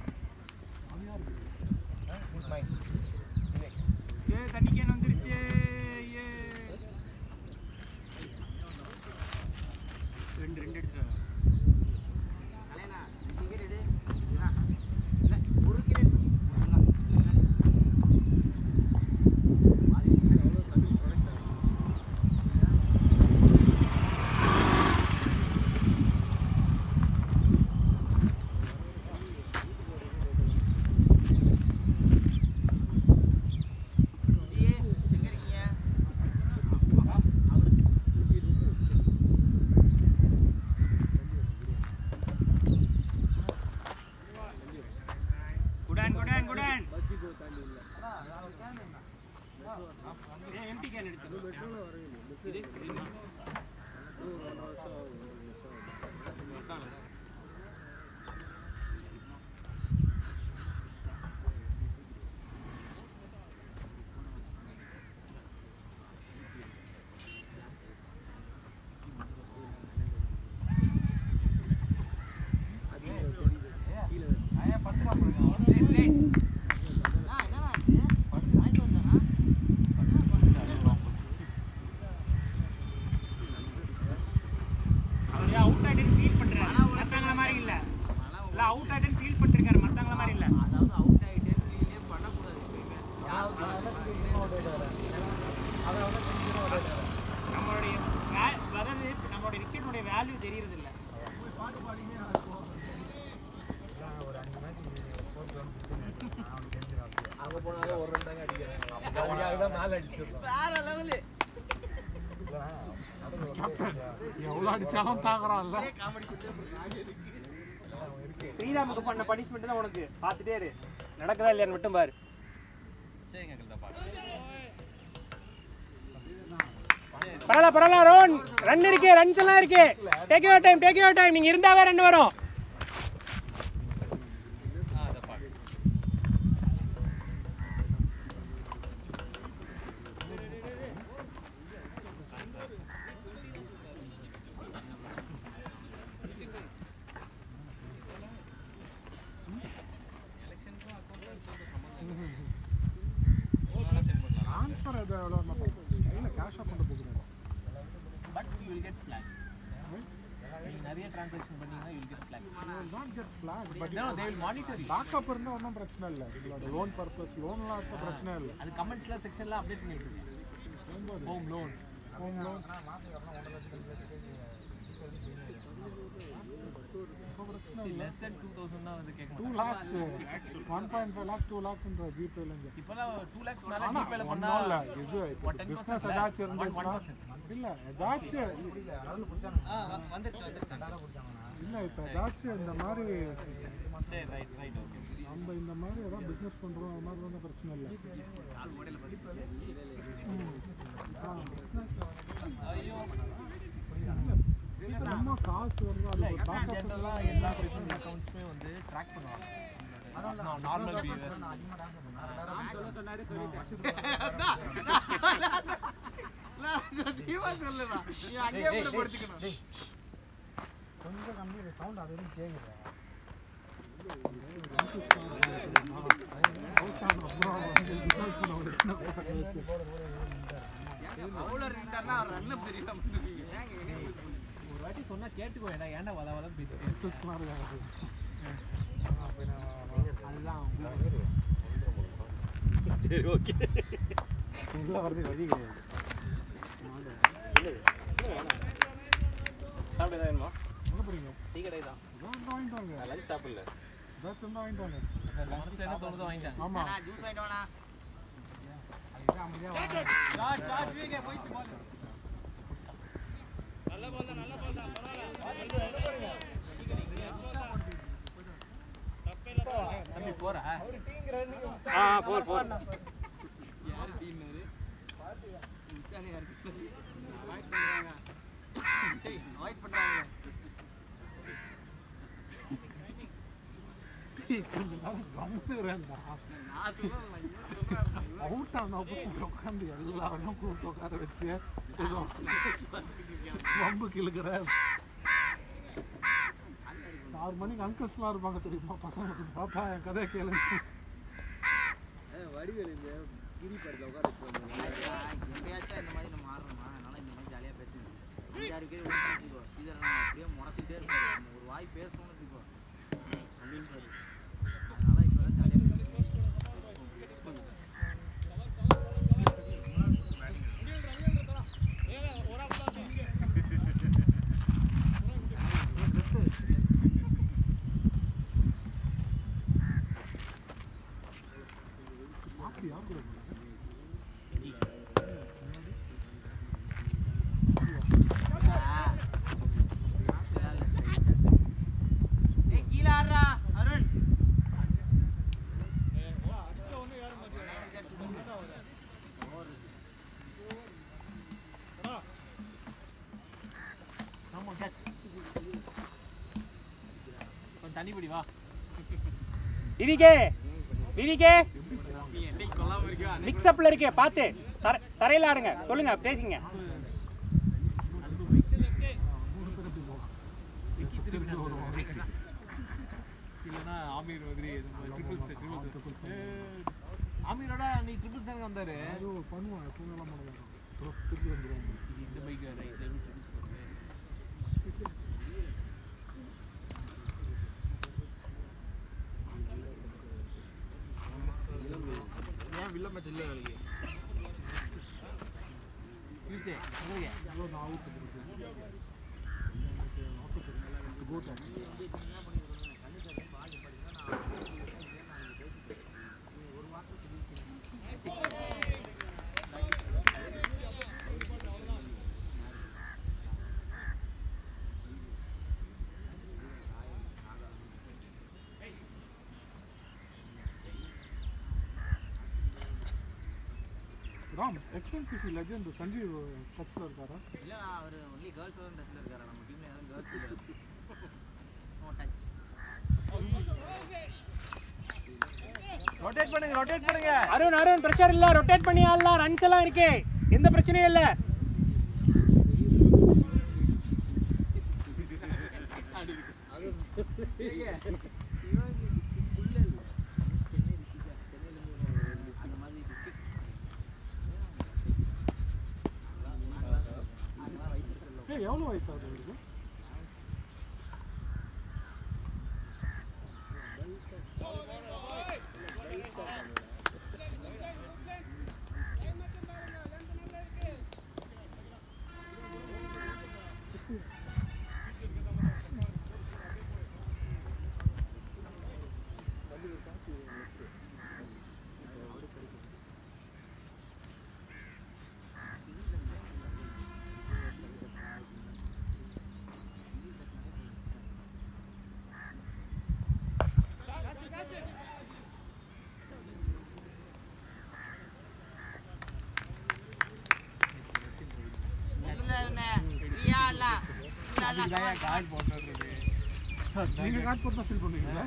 தண்ணி கேன் வந்துருச்சு. ரெண்டு எடுத்து கலைனா டிக்கெட் எடு. இல்ல ஒரு டிக்கெட் எம்டி கேன் எடுத்து அவுட் ஆயிட்டு ஃபீல் பண்றாரு. மத்தவங்கள மாதிரி இல்ல. அவுட் ஆயிட்டு ஃபீல் பண்ணிருக்காரு, மத்தவங்கள மாதிரி இல்ல. அதாவது அவுட் ஆயிட்டேன்னு ஃபீலே பண்ணக்கூடாது. நம்மளுடைய நம்மளுடைய விக்கெட்டுடைய வேல்யூ தெரியறது இல்ல. ஒரு 5 மேட்ச் அதுதான் மேல அடிச்சிருக்கோம். வேற லெவலு. எவ்வளவு அடிச்சாலும் தாக்குறான்ல. ஸ்ரீராமுக்கு பண்ண பனிஷ்மெண்ட் தான் உனக்கு. பார்த்துட்டே இரு, நடக்குதா இல்லையான்னு மட்டும் பாரு. சரிங்க கல்தா பாரு. பரவாயில்ல ரோன், ரன் இருக்கு, ரன்ஸ் எல்லாம் இருக்கு. டேக் யுவர் டைம், நீங்க இருந்தாவே ரன் வரும். அத பாரு. ட்ரான்ஸ்ஃபர் எவ்வளோ கையில் கேஷாக கொண்டு போகிறாரு. But you will get flag. நீங்க நிறைய transaction பண்ணீங்கன்னா you will get flag. You will not get flagged, but No, they will monitor you. Backup இருந்தால் ஒன்றும் பிரச்சனை இல்லை. உங்களோட லோன் பர்பஸ் லோன்லாம் இருந்தால் பிரச்சனை இல்லை. அது கமெண்ட்ஸ்ல செக்ஷன்ல அப்டேட் பண்ணிருக்கீங்க. ஹோம் லோன் less than 2000 தான் வந்து கேட்க 2 lakhs 1.5 lakhs 2 lakhs ன்ற ஜிபேல இருந்து. இப்போலாம் 2 lakhs மேல ஜிபேல பண்ணா இல்ல இது பிசினஸ் ஏதாச்சும் இருந்துச்சுன்னா இல்ல ஏதாச்சும் வந்துச்சு. இல்ல இப்போ ஏதாச்சும் இந்த மாதிரி சரி ரைட் ஓகே. நம்ம இந்த மாதிரி ஏதாவது பிசினஸ் பண்றோம் அது மாதிரி வந்து பிரச்சனை இல்லை. ஐயோ நம்ம காசு வருது அது ஒரு பேக்கப் ஜெனரலா எல்லா பிசினஸ் அக்கவுண்ட்ஸ்மே வந்து ட்ராக் பண்ணுவாங்க. நார்மல் பிஹேவியர் சத்தியமா சொல்லுடா. நீ அங்கேயே போய் படுத்துக்கணும். கொஞ்சம் கம்மி சவுண்ட் அது வரைக்கும் கேக்குது. பவுலர் இருந்தாருன்னா அவர் ரன்ன பெரிய ஒரு வாட்டி சொன்னா கேட்டுக்கோ. ஏன்டா வள பேசிட்டு அதுதான் சரி ஓகே. உள்ள வரது வழி கிடையாது. சாப்பிட வேணுமா? எங்க போறீங்க? டீ கடை தான். இதான் வாங்கிட்டு வாங்க. லஞ்ச் சாப்பிடல. இதான் தான் வாங்கிட்டு வாங்க. மனசு என்ன தோணுதோ வாங்கிட்டாங்க. ஆமா நான் ஜூஸ் வாங்கிட்டு வாடா. அதுதான் அமைதியா வாங்க. ஷாட் வீங்க போயிட்டு போங்க. நல்ல பால் தான் பரவாயில்லை. தம்பி போறா போர் யார் டீம்னரு உச்சானே யார் அவாய்ட் பண்றாங்க. சரி அவாய்ட் பண்றாங்க. அவுட் ஆனா உட்காந்து எல்லாரும் கூப்பிட்டு உட்கார வச்சு வம்பு கிழக்குற 6 மணிக்கு அங்கிள்ஸ்லாம் இருப்பாங்க தெரியுமா பசங்களுக்கு. பாப்பா என் கதையை கேளுங்க. வடிவேல் இந்த கிரி படத்துல உட்கார வச்சுருவாங்க. எப்பயாச்சும் இந்த மாதிரி நம்ம ஆடுறோமா, அதனால இந்த மாதிரி ஜாலியாக பேசுங்க. 5-6 பேர் வச்சுக்கோ. இதெல்லாம் அப்படியே முறைச்சிட்டே இருப்பாரு. நம்ம ஒரு வாய் பேசணும்னு வச்சுக்கோ அப்படின்றாரு. அதனால இப்போ தான் ஜாலியாக கீழே ஆடுறா அருண். கொஞ்சம் தண்ணி பிடி வா. விவிகே நீ என்னைக்கு சொல்லாம இருக்கியோ மிக்ஸ் அப்ல இருக்கே பாத்து தரையில ஆடுங்க. சொல்லுங்க பேசுங்க. இல்லைன்னா ஆமீர் மாதிரி ஆமீரோட நீ ட்ரிபிள் செவன் வந்தாரு. பண்ணுவாங்க சூழ்நிலை திருப்பி வந்துடுவாங்க. இந்த பைக் ரைட்ல ஏன் வில்ல மட்டும் இல்லை வேலைக்கு Tuesday, Ram XNCC legend Sanjeev டச்ல இருக்காரா? இல்ல அவர் ஒன்லி கேர்ள்ஸ் ஓட டச்ல இருக்காரா? நம்ம டீம்ல யாரும் கேர்ள்ஸ் இல்ல. No touch. ரொட்டேட் பண்ணுங்க. அருண் பிரஷர் இல்ல, ரொட்டேட் பண்ணி ஆடலாம். ரன்ஸ் எல்லாம் இருக்கு, எந்த பிரச்சனையும் இல்ல. எவ்வளவு வயசு ஆகுது அவருக்கு? நீங்க காட் போட்டு ஃபீல் பண்ணுவீங்களா?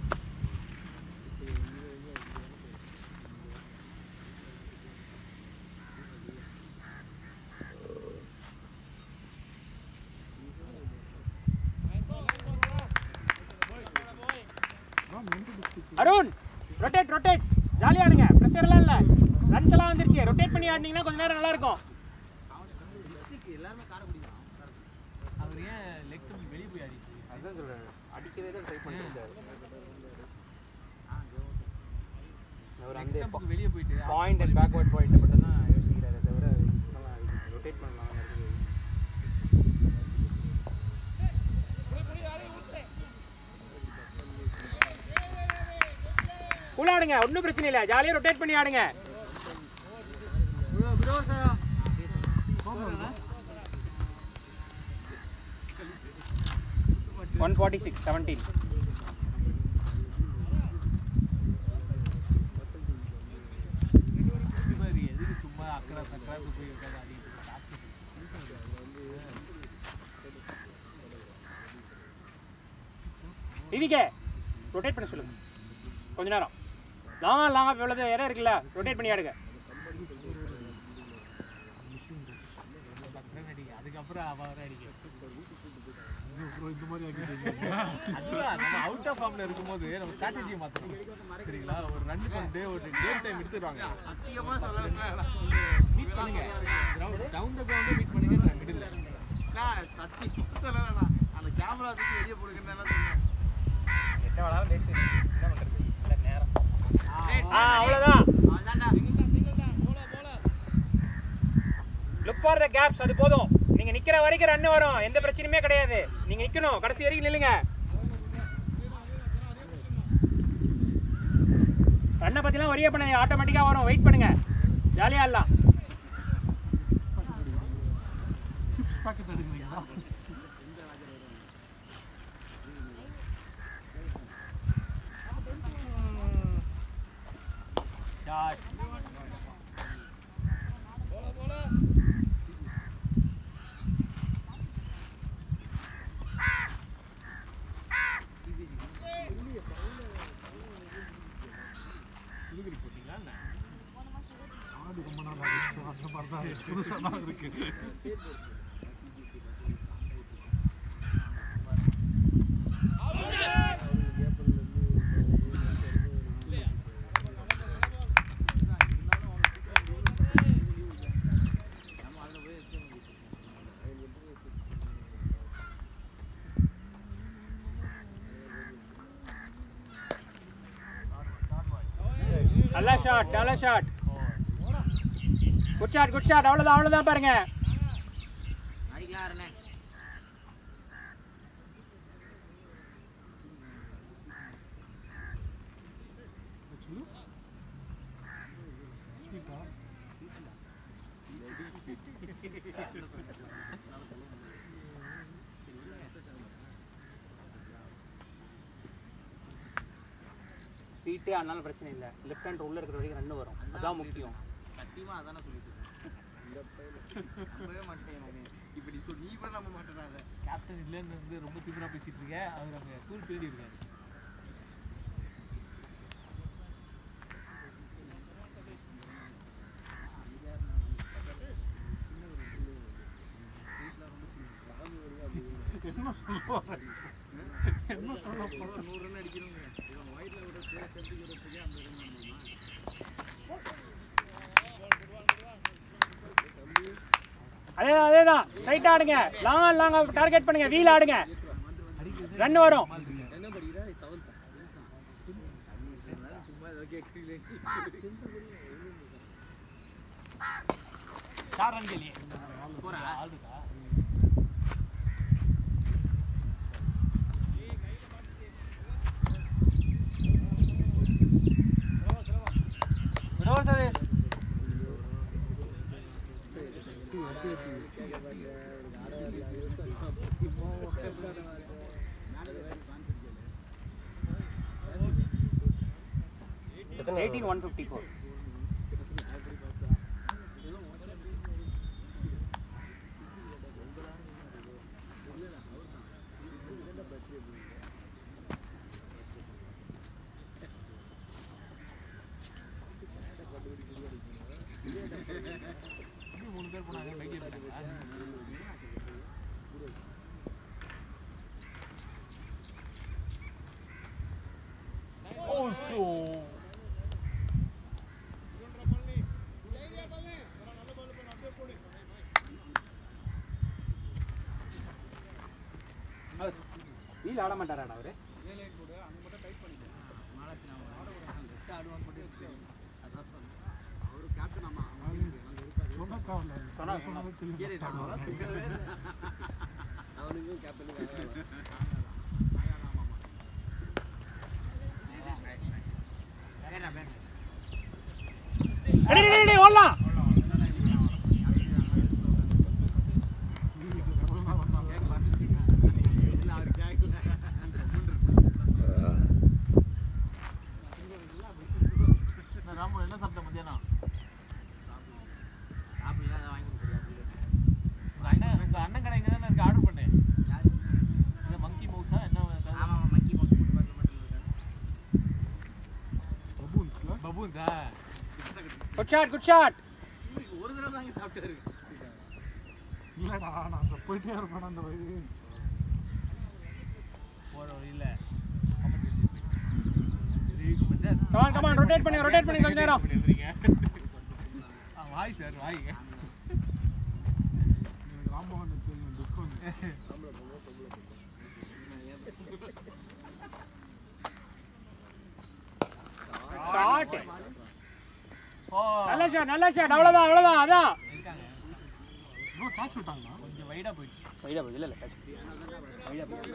அருண் ரொட்டேட் ஜாலியா ஆடுங்க, பிரஷர் எல்லாம் இல்ல. ரன்ஸ் எல்லாம் வந்துருச்சு, ரொட்டேட் பண்ணி ஆடினீங்கன்னா கொஞ்ச நேரம் நல்லா இருக்கும். எல்லாரும் கார குடிக்கலாம். அவர் ஏன் லெக் தம்பி வெளிய போய் ஆடிச்சு? அதான் சொல்றேன், அடிக்கவே தான் ட்ரை பண்ணிட்டு அவர் அந்த பக்கம் வெளிய போயிட்டு பாயிண்ட் அண்ட் பேக்வர்ட் பாயிண்ட் மட்டும் தான் யோசிக்கிறாரே தவிர ரொட்டேட் பண்ணலாம். உள்ள ஆடுங்க, ஒன்றும் பிரச்சனை இல்லை, ஜாலியாக ரொட்டேட் பண்ணி ஆடுங்க. 146-17. எதுக்கு சும்மா அக்கறை சக்கராத்து போய் இருக்காது ஆடிட்டு டிவிக்கே ரொட்டேட் பண்ண சொல்லுங்க கொஞ்ச நேரம். லாங்கா எவ்வளவு இடம் இருக்குல்ல, ரொட்டேட் பண்ணி ஆடுங்க. அதுக்கப்புறம் அவர் அடிக்க இந்த மாதிரி நம்ம அவுட் ஆஃப் ஃபார்ம்ல இருக்கும்போது நம்ம ஸ்ட்ராட்டஜியை மாத்தணும். சரிங்களா, ஒரு ரன் பண்ணிட்டு ஒரு கேம் டைம் எடுத்துடுவாங்க. சத்தியமா சொல்லுங்க, மீட் பண்ணுங்க, டவுன் த கிரவுண்ட் மீட் பண்ணுங்க. மிடில் சத்தியமா சொல்லலாம். அந்த கேமரா தூக்கி வெளியே போடுங்கன்னு சொன்னேன். என்ன வேணாலும் பேசி என்ன பண்றது, இல்லை நேரம். அவ்வளோதான். லுக் ஃபார் த கேப்ஸ், அது போதும். நீங்க நிக்கிற வரைக்கும் ரன் வரும், எந்த பிரச்சனையுமே கிடையாது. நீங்க நிக்கணும், கடைசி வரைக்கும் நில்லுங்க. ரன்னை பத்திலாம் ஒரே பண்ண ஆட்டோமேட்டிக்கா வரும், வெயிட் பண்ணுங்க, ஜாலியா ஆடலாம். பாக்கெட் எடுக்கிறீங்களா? ரொம்ப நாள் ஆகிடுச்சு, அந்த மாதிரி தான் புதுசாக தான் இருக்கு. நல்ல ஷாட். Good shot. அவ்வளவுதான் பாருங்க. அடிக்கலாம். ஸ்ட்ரீட்டே ஆனாலும் பிரச்சனை இல்லை, லெஃப்ட் ஹேண்ட் உள்ள இருக்கிற வரைக்கும் ரன் வரும், அதான் முக்கியம். சத்தியமா அதானே சொல்லிட்டு நம்பவே மாட்டேன் நானு. இப்ப நீ நீ கூட நம்ப மாட்டேறாங்க. கேப்டன் இல்லைன்னு வந்து ரொம்ப திமிரா பேசிட்டு இருக்கேன். அவர் அங்கே தூள் தேடி இருக்காரு. என்ன சொல்ல 100 ரன் அடிக்கணுங்க. இவன் ஒயிட்ல விட பேர் செஞ்சுக்கிறதுக்கே 50 ரன் பண்ணணுமா? அதேதான் ஸ்ட்ரைட்டா ஆடுங்க. லாங்கா டார்கெட் பண்ணுங்க. வீல் ஆடுங்க. ரன் வரும். என்ன படிக்கிறா? 7th. சும்மா ஓகே எக்ஸ்பீரியன்ஸ். 4 रन के लिए போறா बरोबर सर. कितना 18154 மூணு பேர் போனாங்க பைக் எடுத்தாங்க. ஓஷோ வீல் ஆட மாட்டாராடா அவரு? அவனுக்கும் கேப்டன் ஓடலாம். ராமு என்ன சாப்பிட்ட மத்தியானம்? உங்க அண்ணன் கடை எங்க தானே இருக்கு? ஆர்டர் பண்ணேன். இந்த மங்கி மவுஸா என்ன? ஆமா மங்கி மவுஸ் பபூன்ஸா? Good shot. ஒரு தடவை தான் சாப்பிட்டாரு. இல்லடா நான் அங்க போயிட்டே இருப்பேன் அந்த வழி. போற வழியில கமான் ரொட்டேட் பண்ணி கொஞ்ச நேரம். வாய் சார் வாய்ங்க. ராமோகன் தெரியும் டிஸ்கவுண்ட். ஷாட். நல்ல ஷாட். அவ்வளவுதான் அதான். ப்ரோ கேட்ச் விட்டாங்களா? கொஞ்சம் வைடா போயிடுச்சு. இல்ல கேட்ச். வைடா போயிடுச்சு.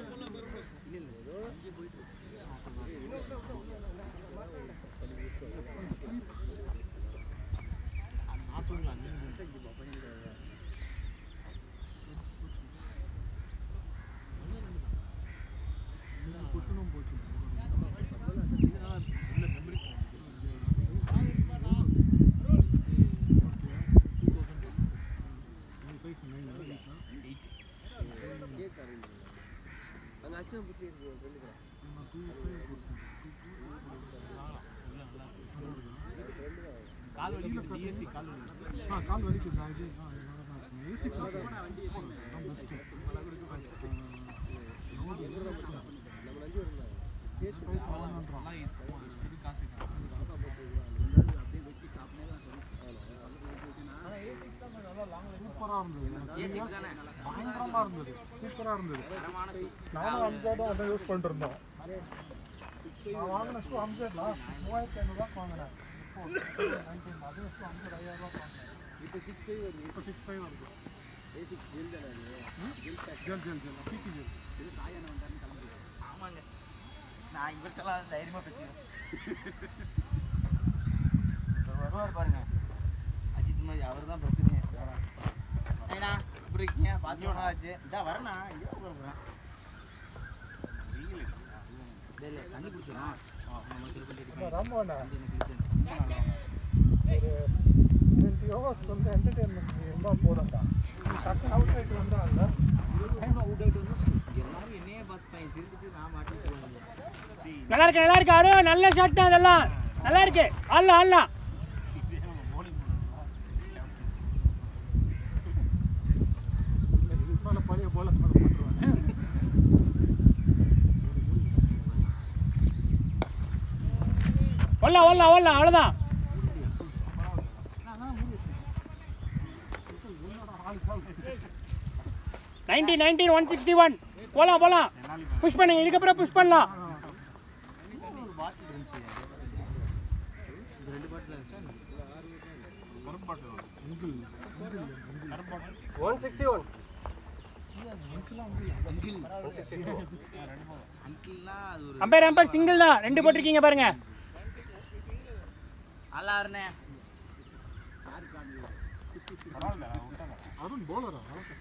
கால் வலி டிஎஸ்சி கால் வலி. கால் வலிக்குதா? இது ஏசி பெஸ்ட். சூப்பரா இருந்தது. பயங்கரமா இருந்தது. சூப்பரா இருந்தது. நானும் அம்ஜாடும் அதான் யூஸ் பண்ணிட்டு இருந்தோம். நான் வாங்கின ஷூ அம்ஜாட்ல 3500 ரூபாய்க்கு வாங்கினேன். அதே ஷூ அம்ஜாட் 5000 ரூபாய்க்கு வாங்கினேன். இப்போ 65 வருது. பேசிக் ஜெல் தானே அது. ஜெல் பிபி ஜெல். இது சாயன வந்தாருன்னு கிளம்பி. ஆமாங்க. நான் இவர்ட்டலாம் தைரியமா பேசுறேன். வருவார் பாருங்க. அஜித் மாதிரி அவர்தான் பிரச்சனையே. ஏனா இப்படி இருக்கீங்க? பாத்தியோனா ஆச்சு. இதா வரேனா? இங்க போறேன். வெயில் அடிக்குது. இல்ல தண்ணி குடிச்சோம். நம்ம திருப்பி ராமோனா ஒரு 20 hours வந்து என்டர்டெயின்மெண்ட் இருந்தால் போதும்டா. டக்குன்னு அவுட் ஆகிட்டு வந்தா இல்லை அவுட் ஆகிட்டு வந்து எல்லாரும் என்னையே பார்த்துப்பாங்க சிரிச்சுட்டு நான் மாட்டேன். நல்லா இருக்கு அருண், நல்ல ஷாட் தான் அதெல்லாம், நல்லா இருக்கு. ஆடலாம் இதுக்கு மேலே பழைய போலஸ் மேலே போட்டுருவாங்க. ஓடலாம் அவ்வளோதான். 19 161 போலாம் புஷ் பண்ணுங்க. இதுக்கப்புறம் புஷ் பண்ணலாம். அம்பையர் சிங்கிள் தான், 2 போட்டிருக்கீங்க பாருங்க. அல்லாருண்ணே அருண் போலரா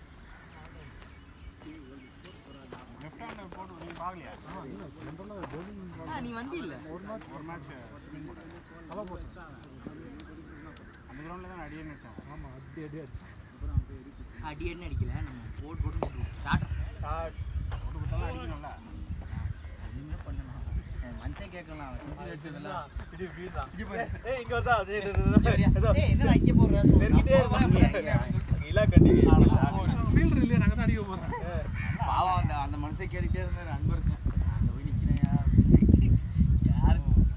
நீ வந்து இல்ல ஒரு மேட்ச் நல்லா போட்டேன். அந்த கிரவுண்டில் தான் அடியே நினைச்சேன். ஆமாம் அடி அடிச்சேன். அடி என்ன அடிக்கல, நம்ம போட்டு ஸ்டார்ட் போட்டு கொடுத்தாலும் அடிக்கணும்ல. என்ன பண்ணணும் மனுஷன் கேட்கலாம். வச்சதெல்லாம் இங்க வந்தா அது என்ன அடிக்க போடுற இல்ல கண்டி ஃபீல்டர் இல்லையா, நாங்கள் தான் அடிக்க போகிறோம். பாவம் அந்த மனுஷன் கேட்டுட்டே இருந்தாரு. அன்பருக்கு அங்கே போய் நிற்கிறேன் யாரு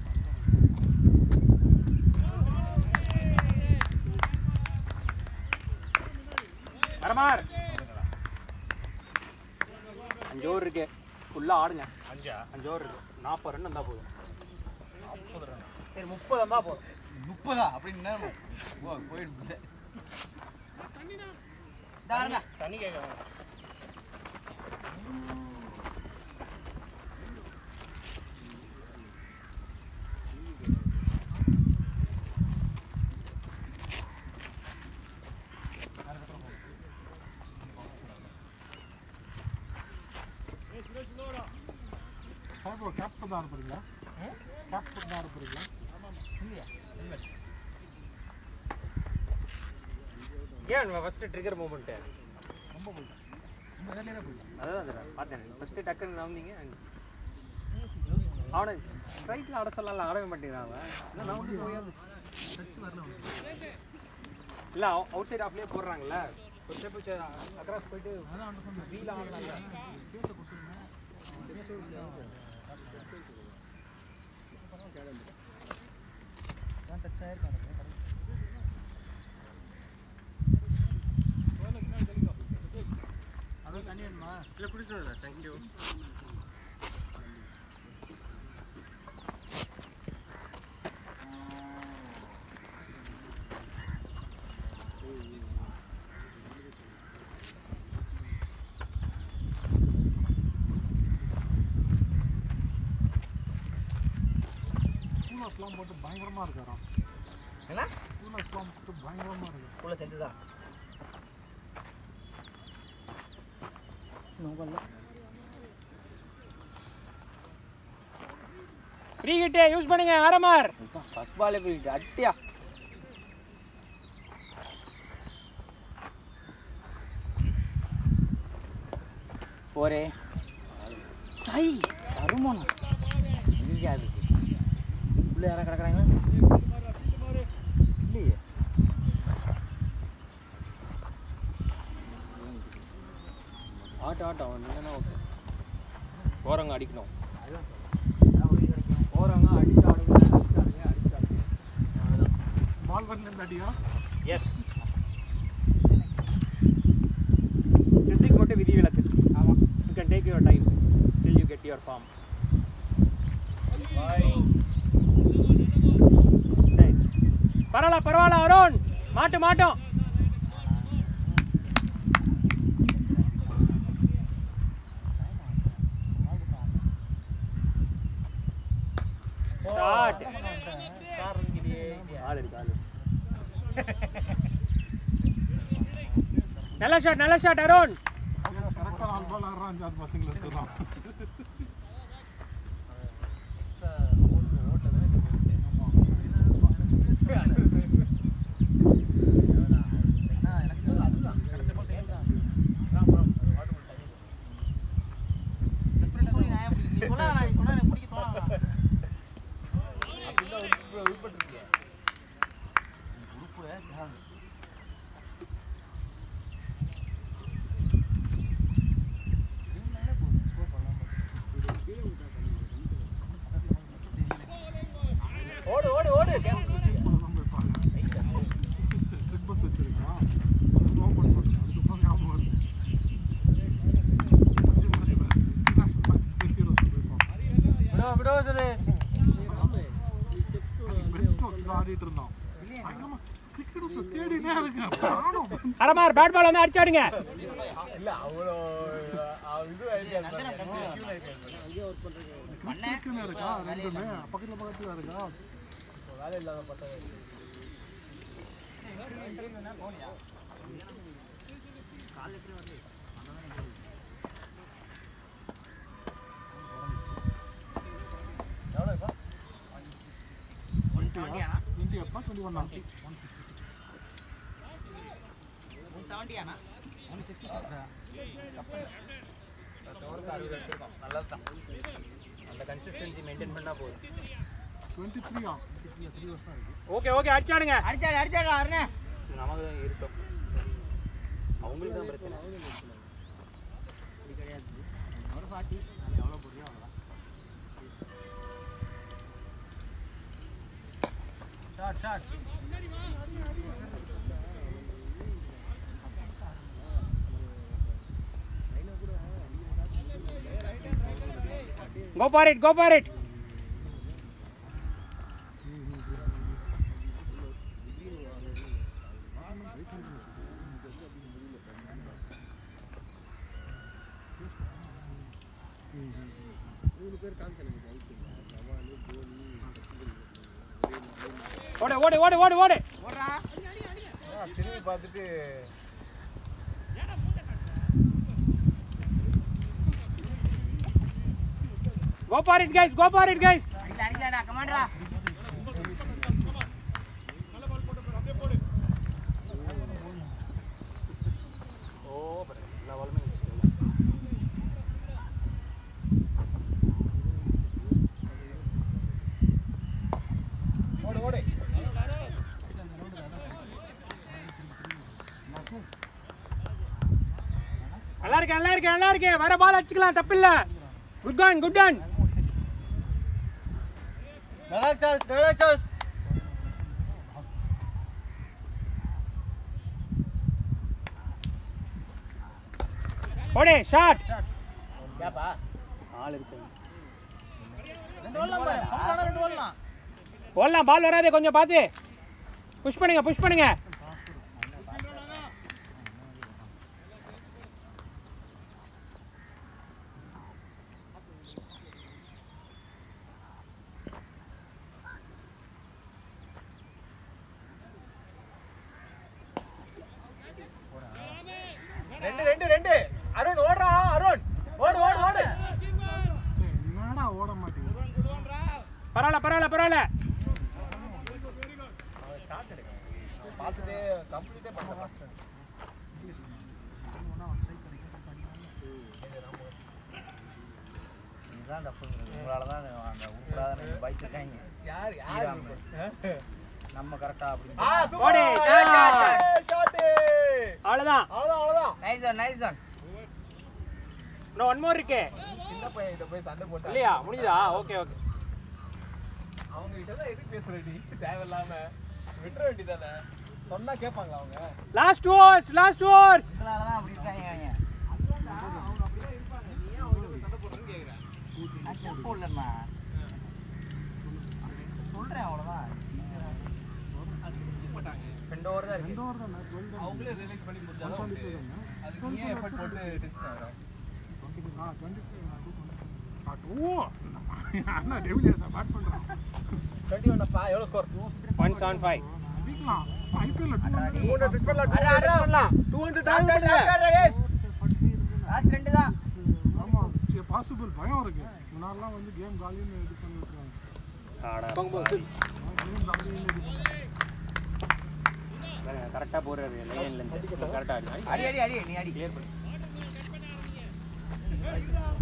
வரமார் 5 ஓவர் இருக்கு, ஃபுல்லாக ஆடுங்க. 5 ஓவர் இருக்கு, 40 ரன் இருந்தால் போதும். 40 ரன் சரி 30 இருந்தால் போதும். 30 அப்படின்னா போயிடுது. தண்ணி கேட்க கேப்டன் தான் அனுப்புறீங்களா? கேப்டன் தான் அனுப்புறீங்களா? ஏன் ஃபஸ்ட்டு ட்ரிகர் மூமெண்ட்டு ரொம்ப போயிட்டேன். அதான் பார்த்தேன் ஃபஸ்ட்டு டக்குன்னு நம்பிங்க. அவனை ஸ்ட்ரைட்டில் ஆட சொல்லலாம், ஆடவே மாட்டேங்கிறான் அவன். இல்லை அவுட் சைட் ஆஃப்லேயே போடுறாங்கல்ல, ஒரு ஸ்டெப் அக்ராஸ் போயிட்டு வீல் ஆடலாம்ல. இல்லை குடிச்சோம். தேங்க்யூ. கூலர்ஸ்லாம் போட்டு பயங்கரமாக இருக்காராம். என்ன கூலர்ஸ்லாம் போட்டு பயங்கரமாக இருக்கு. கூட செஞ்சுதான் ஃப்ரீ ஹிட் யூஸ் பண்ணுங்க. ஆரமார் ஃபர்ஸ்ட் பாலே போயிட்டு அட்டியா போரே சை வருமானம் இங்கே அதுக்கு உள்ள யாரும் கிடக்குறாங்க இல்லையே. ஆட்டம் இல்லைன்னா ஓகே. போகிறவங்க அடிக்கணும், போகிறவங்க அடிச்சாடுங்க. பால் வரலேருந்து அடியா? எஸ், சித்திக்கு மட்டும் விதி விலக்கு. ஆமாம், you can take your time till you get your form. பரவாயில்ல அருண், மாட்டோம். நல்ல ஷாட் அருண். கரெக்டாக 4 பால் ஆடுறான். 5 பசங்களை எடுத்துதான். உள்பட்டுருக்கே உறுப்பு ஓடு ஓடு ஓடு செக் பஸ் வச்சிருக்கான் ஓபன் பண்ணு அதுக்கப்புறம் ஞாபகம் வருது விடோ சொல்லு ஆடிட்டு இருந்தோம் தேடினே இருக்கு அரமார் பேட் பால் வந்து அடிச்சாடுங்க. இல்ல அவ்வளோ இது இருக்கா ரெண்டுமே பக்கத்துல பக்கத்துல இருக்கா வேலை இல்லாத பார்த்தா எவ்வளோ 20 அப்பா 21 170 ஆனா 60 அந்த கன்சிஸ்டன்சி மெயின்டைன் பண்ணா போதும் 23 ஆ 3 வருஷம் இருக்கு ஓகே ஓகே அடிச்சாடுங்க. அடிச்சாடு அருணே. நமக்கு தான் இருக்கட்டும் அவங்களுக்கு தான் பிரச்சனை இது கிடையாது ஒரு 40 எவ்வளோ போடுறியோ அவ்வளோதான். Shot Go for it, go for it. ஓடு ஓடு ஓடு ஓடு ஓடு ஓடுறா. திரும்பி பார்த்துட்டு Go for it guys, go for it guys. அடிக்கடா கமாண்டரா. எல்லா வாலுமே ஓடு ஓடு நல்லா இருக்கு வர பால் அடிச்சுக்கலாம் தப்பில்ல. Good done good done. நல்லா சார்ஸ் ஓடு ஷாட். ஏப்பா ஆள் இருக்கு ரெண்டு ஓடலாம் பாரு. பவுடர் ரெண்டு ஓடலாம். ஓடலாம் பால் வராதே கொஞ்சம் பார்த்து. புஷ் பண்ணுங்க. ரெண்டு அருண் ஓடுறா அருண் ஓடு என்னடா ஓட மாட்டேங்குது பரவாயில்ல ஸ்டார்ட் எடுங்க பார்த்துட்டு கம்ப்ளீட்டே பண்ண ஃபர்ஸ்ட் இதுதான் தப்புங்கிறது. உங்களால தான் அந்த உருப்படாத பைக் இருக்காங்க. யார் நம்ம கரெக்டா அப்படி. ஓடு ஷாட் அவ்வளவுதான். Nice one. இன்னும் ஒன் மோர் இருக்கு. சின்ன பையன் கிட்ட போய் சண்டை போட்டா இல்லையா முடிஞ்சதா? ஓகே அவங்க கிட்ட தான் எதுக்கு பேசுற நீ தேவையில்லாம விட்டுற வேண்டியதானே சொன்னா கேட்பாங்களா அவங்க லாஸ்ட் ஓவர்ஸ். உங்களால தான் அப்படி இருக்காங்க அவங்க. நான் தப்பு இல்லைண்ணா சொல்றேன் அவ்வளோதான். ரெண்டு ஓவர் தான் இருக்கு தானே 12 அவங்களே ரிலீஸ் பண்ணி முடிச்சாலும் அதுக்கு நீயே எஃபர்ட் போட்டு டென்ஷன் ஆகும் 22 ஓ அண்ணா டெவிலியர்ஸ் பேட் பண்றான் 21 அப்பா எவ்வளவு ஸ்கோர் 175. அடிக்கலாம் ஐபிஎல்ல 200 பிட் பண்ணலாம் 200 டார்கெட் பண்ணுங்க லாஸ்ட் ரெண்டு தான். ஆமா பாசிபிள் பயம் இருக்கு. முன்னாடிலாம் வந்து கேம் காலின்னு இது பண்ணி விட்டுறாங்க. கேம் காலின்னு கரெக்டா போறாரு லைன்ல இருந்து கரெக்டா அடி நீ அடி. கிளியர் பண்ணு.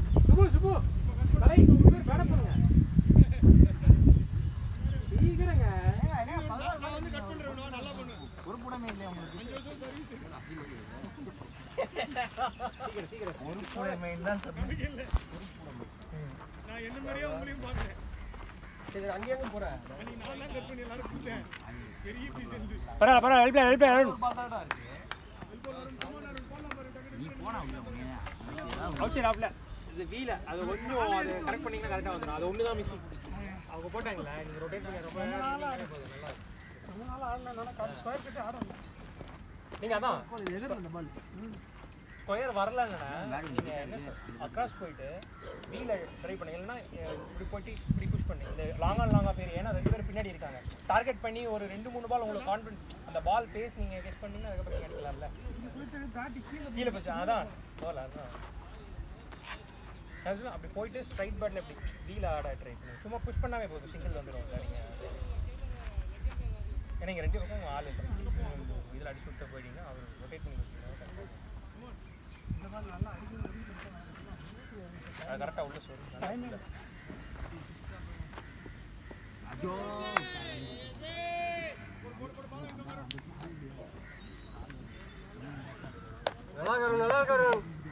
சுபு கலை பேட் பண்ணுங்க சீக்கிரங்க. கூடமே இல்லையா உங்களுக்கு? ஒரு கூட மெயின் தான் நீ போனா அவுட் சைடு ஆஃப்ல இது வீல அது கொஞ்சம் அது கரெக்ட் பண்ணீங்கன்னா கரெக்டா வந்துரும். அது ஒண்ணு தான் மிஸ்ஸிங். அவங்க போட்டாங்களே நீங்க ரொட்டேட் பண்ணி ரொம்ப நல்லா ரொம்ப நாள் ஆடலனால ஸ்கொயர் கிட்ட ஆடணும். நீங்க அதான் எதிர அந்த பால் ஸ்கொயர் வரலன்னா நீங்க என்ன அக்ராஸ் போயிட்டு வீல ட்ரை பண்ணீங்கன்னா இப்படி போயிட்டு இப்படி புஷ் பண்ணி இந்த லாங்கா பேர் ஏன்னா ரெண்டு பேர் பின்னாடி இருக்காங்க. டார்கெட் பண்ணி ஒரு 2-3 பால் உங்களுக்கு கான்ஃபிடன்ஸ் அந்த பால் பேஸ் நீங்க கெஸ் பண்ணீங்கன்னா அதுக்கப்புறம் நீங்க அடிக்கலாம்ல. கீழே போச்சு அதான் போல அதான் அப்படி போயிட்டு ஸ்ட்ரைட் பேட்ல இப்படி வீல் ஆட ட்ரை பண்ணி சும்மா புஷ் பண்ணாவே போதும் சிங்கிள் வந்துடும் நீங்க. ஏன்னா இங்கே 2 பக்கம் ஆள் இல்லை இதில் அடிச்சு விட்டு போயிட்டீங்கன்னா அவர் ரொட்டேட் பண்ணி அது கரெக்டாக உள்ள சொல்லு. நல்லா கரு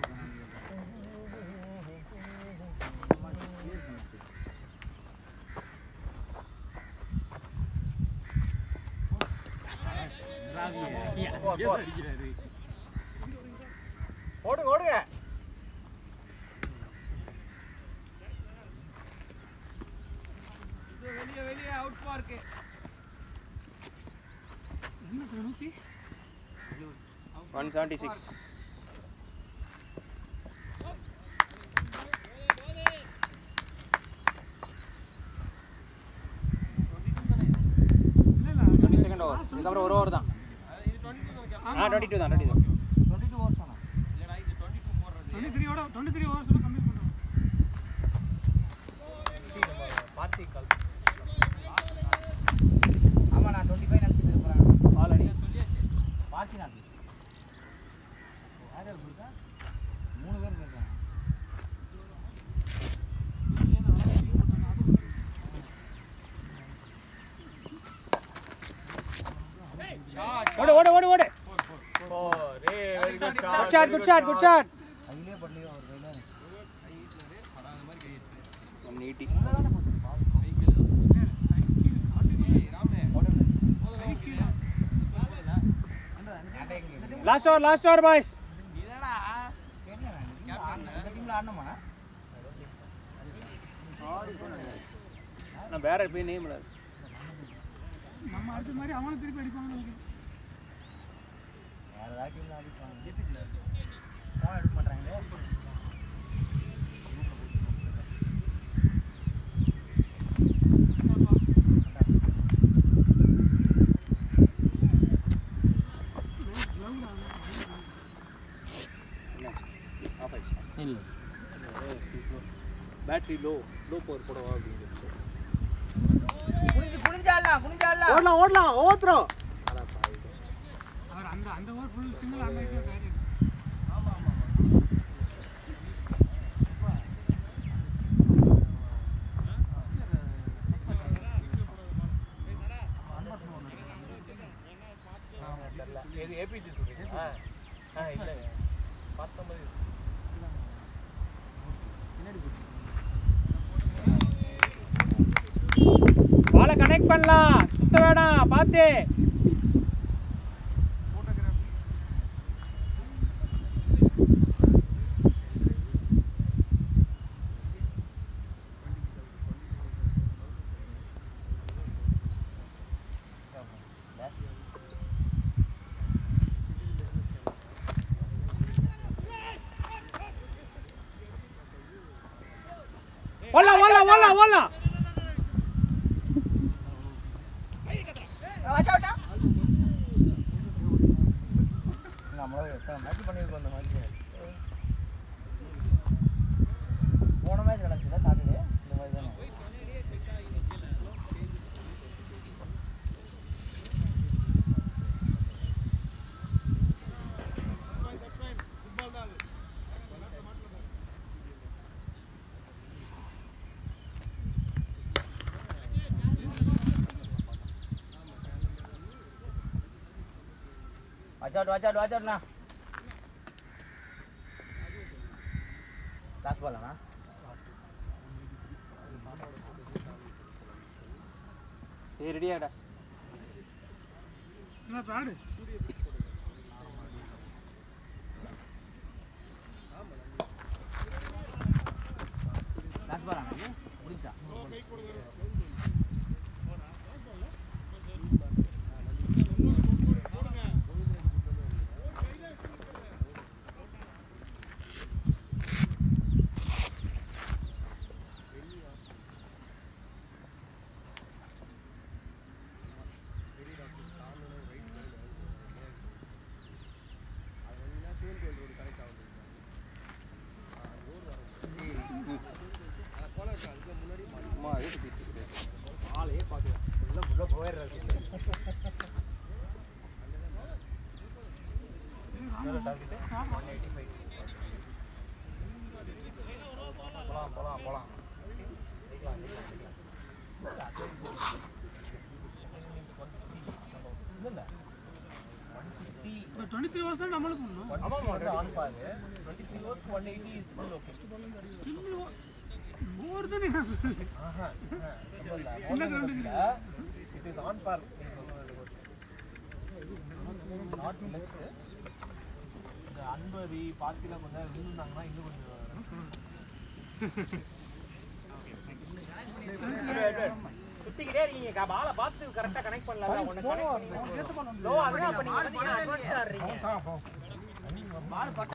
ஓடுங்க ஓடுங்க. வெளியே வெளியே அவுட் பார்க்கு. 176. செகண்ட் ஓவர் இதுக்கப்புறம் ஒரு ஓவர் தான். 22 தான் 22 ஓவர்ஸ் தானா? இல்லடா இது 22 போடுறது. 23 ஓவர்ஸ்ல கம்ப்ளீட் பண்றோம். பார்ட்டி கால். ஆமா நான் 25 நினைச்சிட்டு இருக்கேன். பால் அடி சொல்லியாச்சு. பார்ட்டி நான் யாரோ இருக்கா? 3 பேர் இருக்காங்க. ஓடு ஓடு ஓடு ஓடு. Very good good shot. அதுலயே பண்ணி அவர் கையில 180. Last over boys. இதடா கேப்டன் இந்த டீம்ல ஆடணுமா? நான் வேற போய் நேம் இல்ல. நம்ம அடுத்த மாதிரி அவன திருப்பி அடிப்பாங்க நமக்கு. வேற டீம்ல அடிப்பாங்க. போன் எடுக்க மாட்டாங்களே. இல்ல பேட்டரி லோ பவர் போடவா அப்படின்னு குனிஞ்சாடலாம் ஓடலாம் ஓத்ரோ. அவர் அந்த ஓவர் ஃபுல் சிங்கிள் ஆடிட்டு காரி. இது ஏபிஜி சொல்றீங்க? இல்ல 19 பாலை கனெக்ட் பண்ணலாம் சுத்த வேணாம் பார்த்து. ஓடலாம் நம்மள எத்தனை மேட்ச் பண்ணிருக்கோம் அந்த மாதிரி. போன மேட்ச் நடந்துச்சுல சாட்டர்டே இந்த மாதிரி தானே. வாட்ச் அவுட்ண்ணா. லாஸ்ட் பால்ண்ணா. சரி ரெடியாடா. என்ன பேடு லாஸ்ட் பால் முடிஞ்சா ஆளையே பார்க்கல உள்ள போயிடுறாரு. போலாம் 23 hours தான் நம்மளுக்கு பண்ணணும். ஆன் பாரு 23 hours 180 is still okay. More than enough. சின்ன கிரவுண்டுல it is on par. Not less. இந்த அன்பரி பாத்தில கொஞ்சம் விழுந்தாங்கன்னா இன்னும் கொஞ்சம் சுத்திக்கிட்டே இருக்கீங்க. பாலை பார்த்து கரெக்டா கனெக்ட் பண்ணலாம். உடனே கனெக்ட் பண்ணி லோ அதனால அப்ப நீங்க வந்து அட்வான்ஸ் ஆடுறீங்க.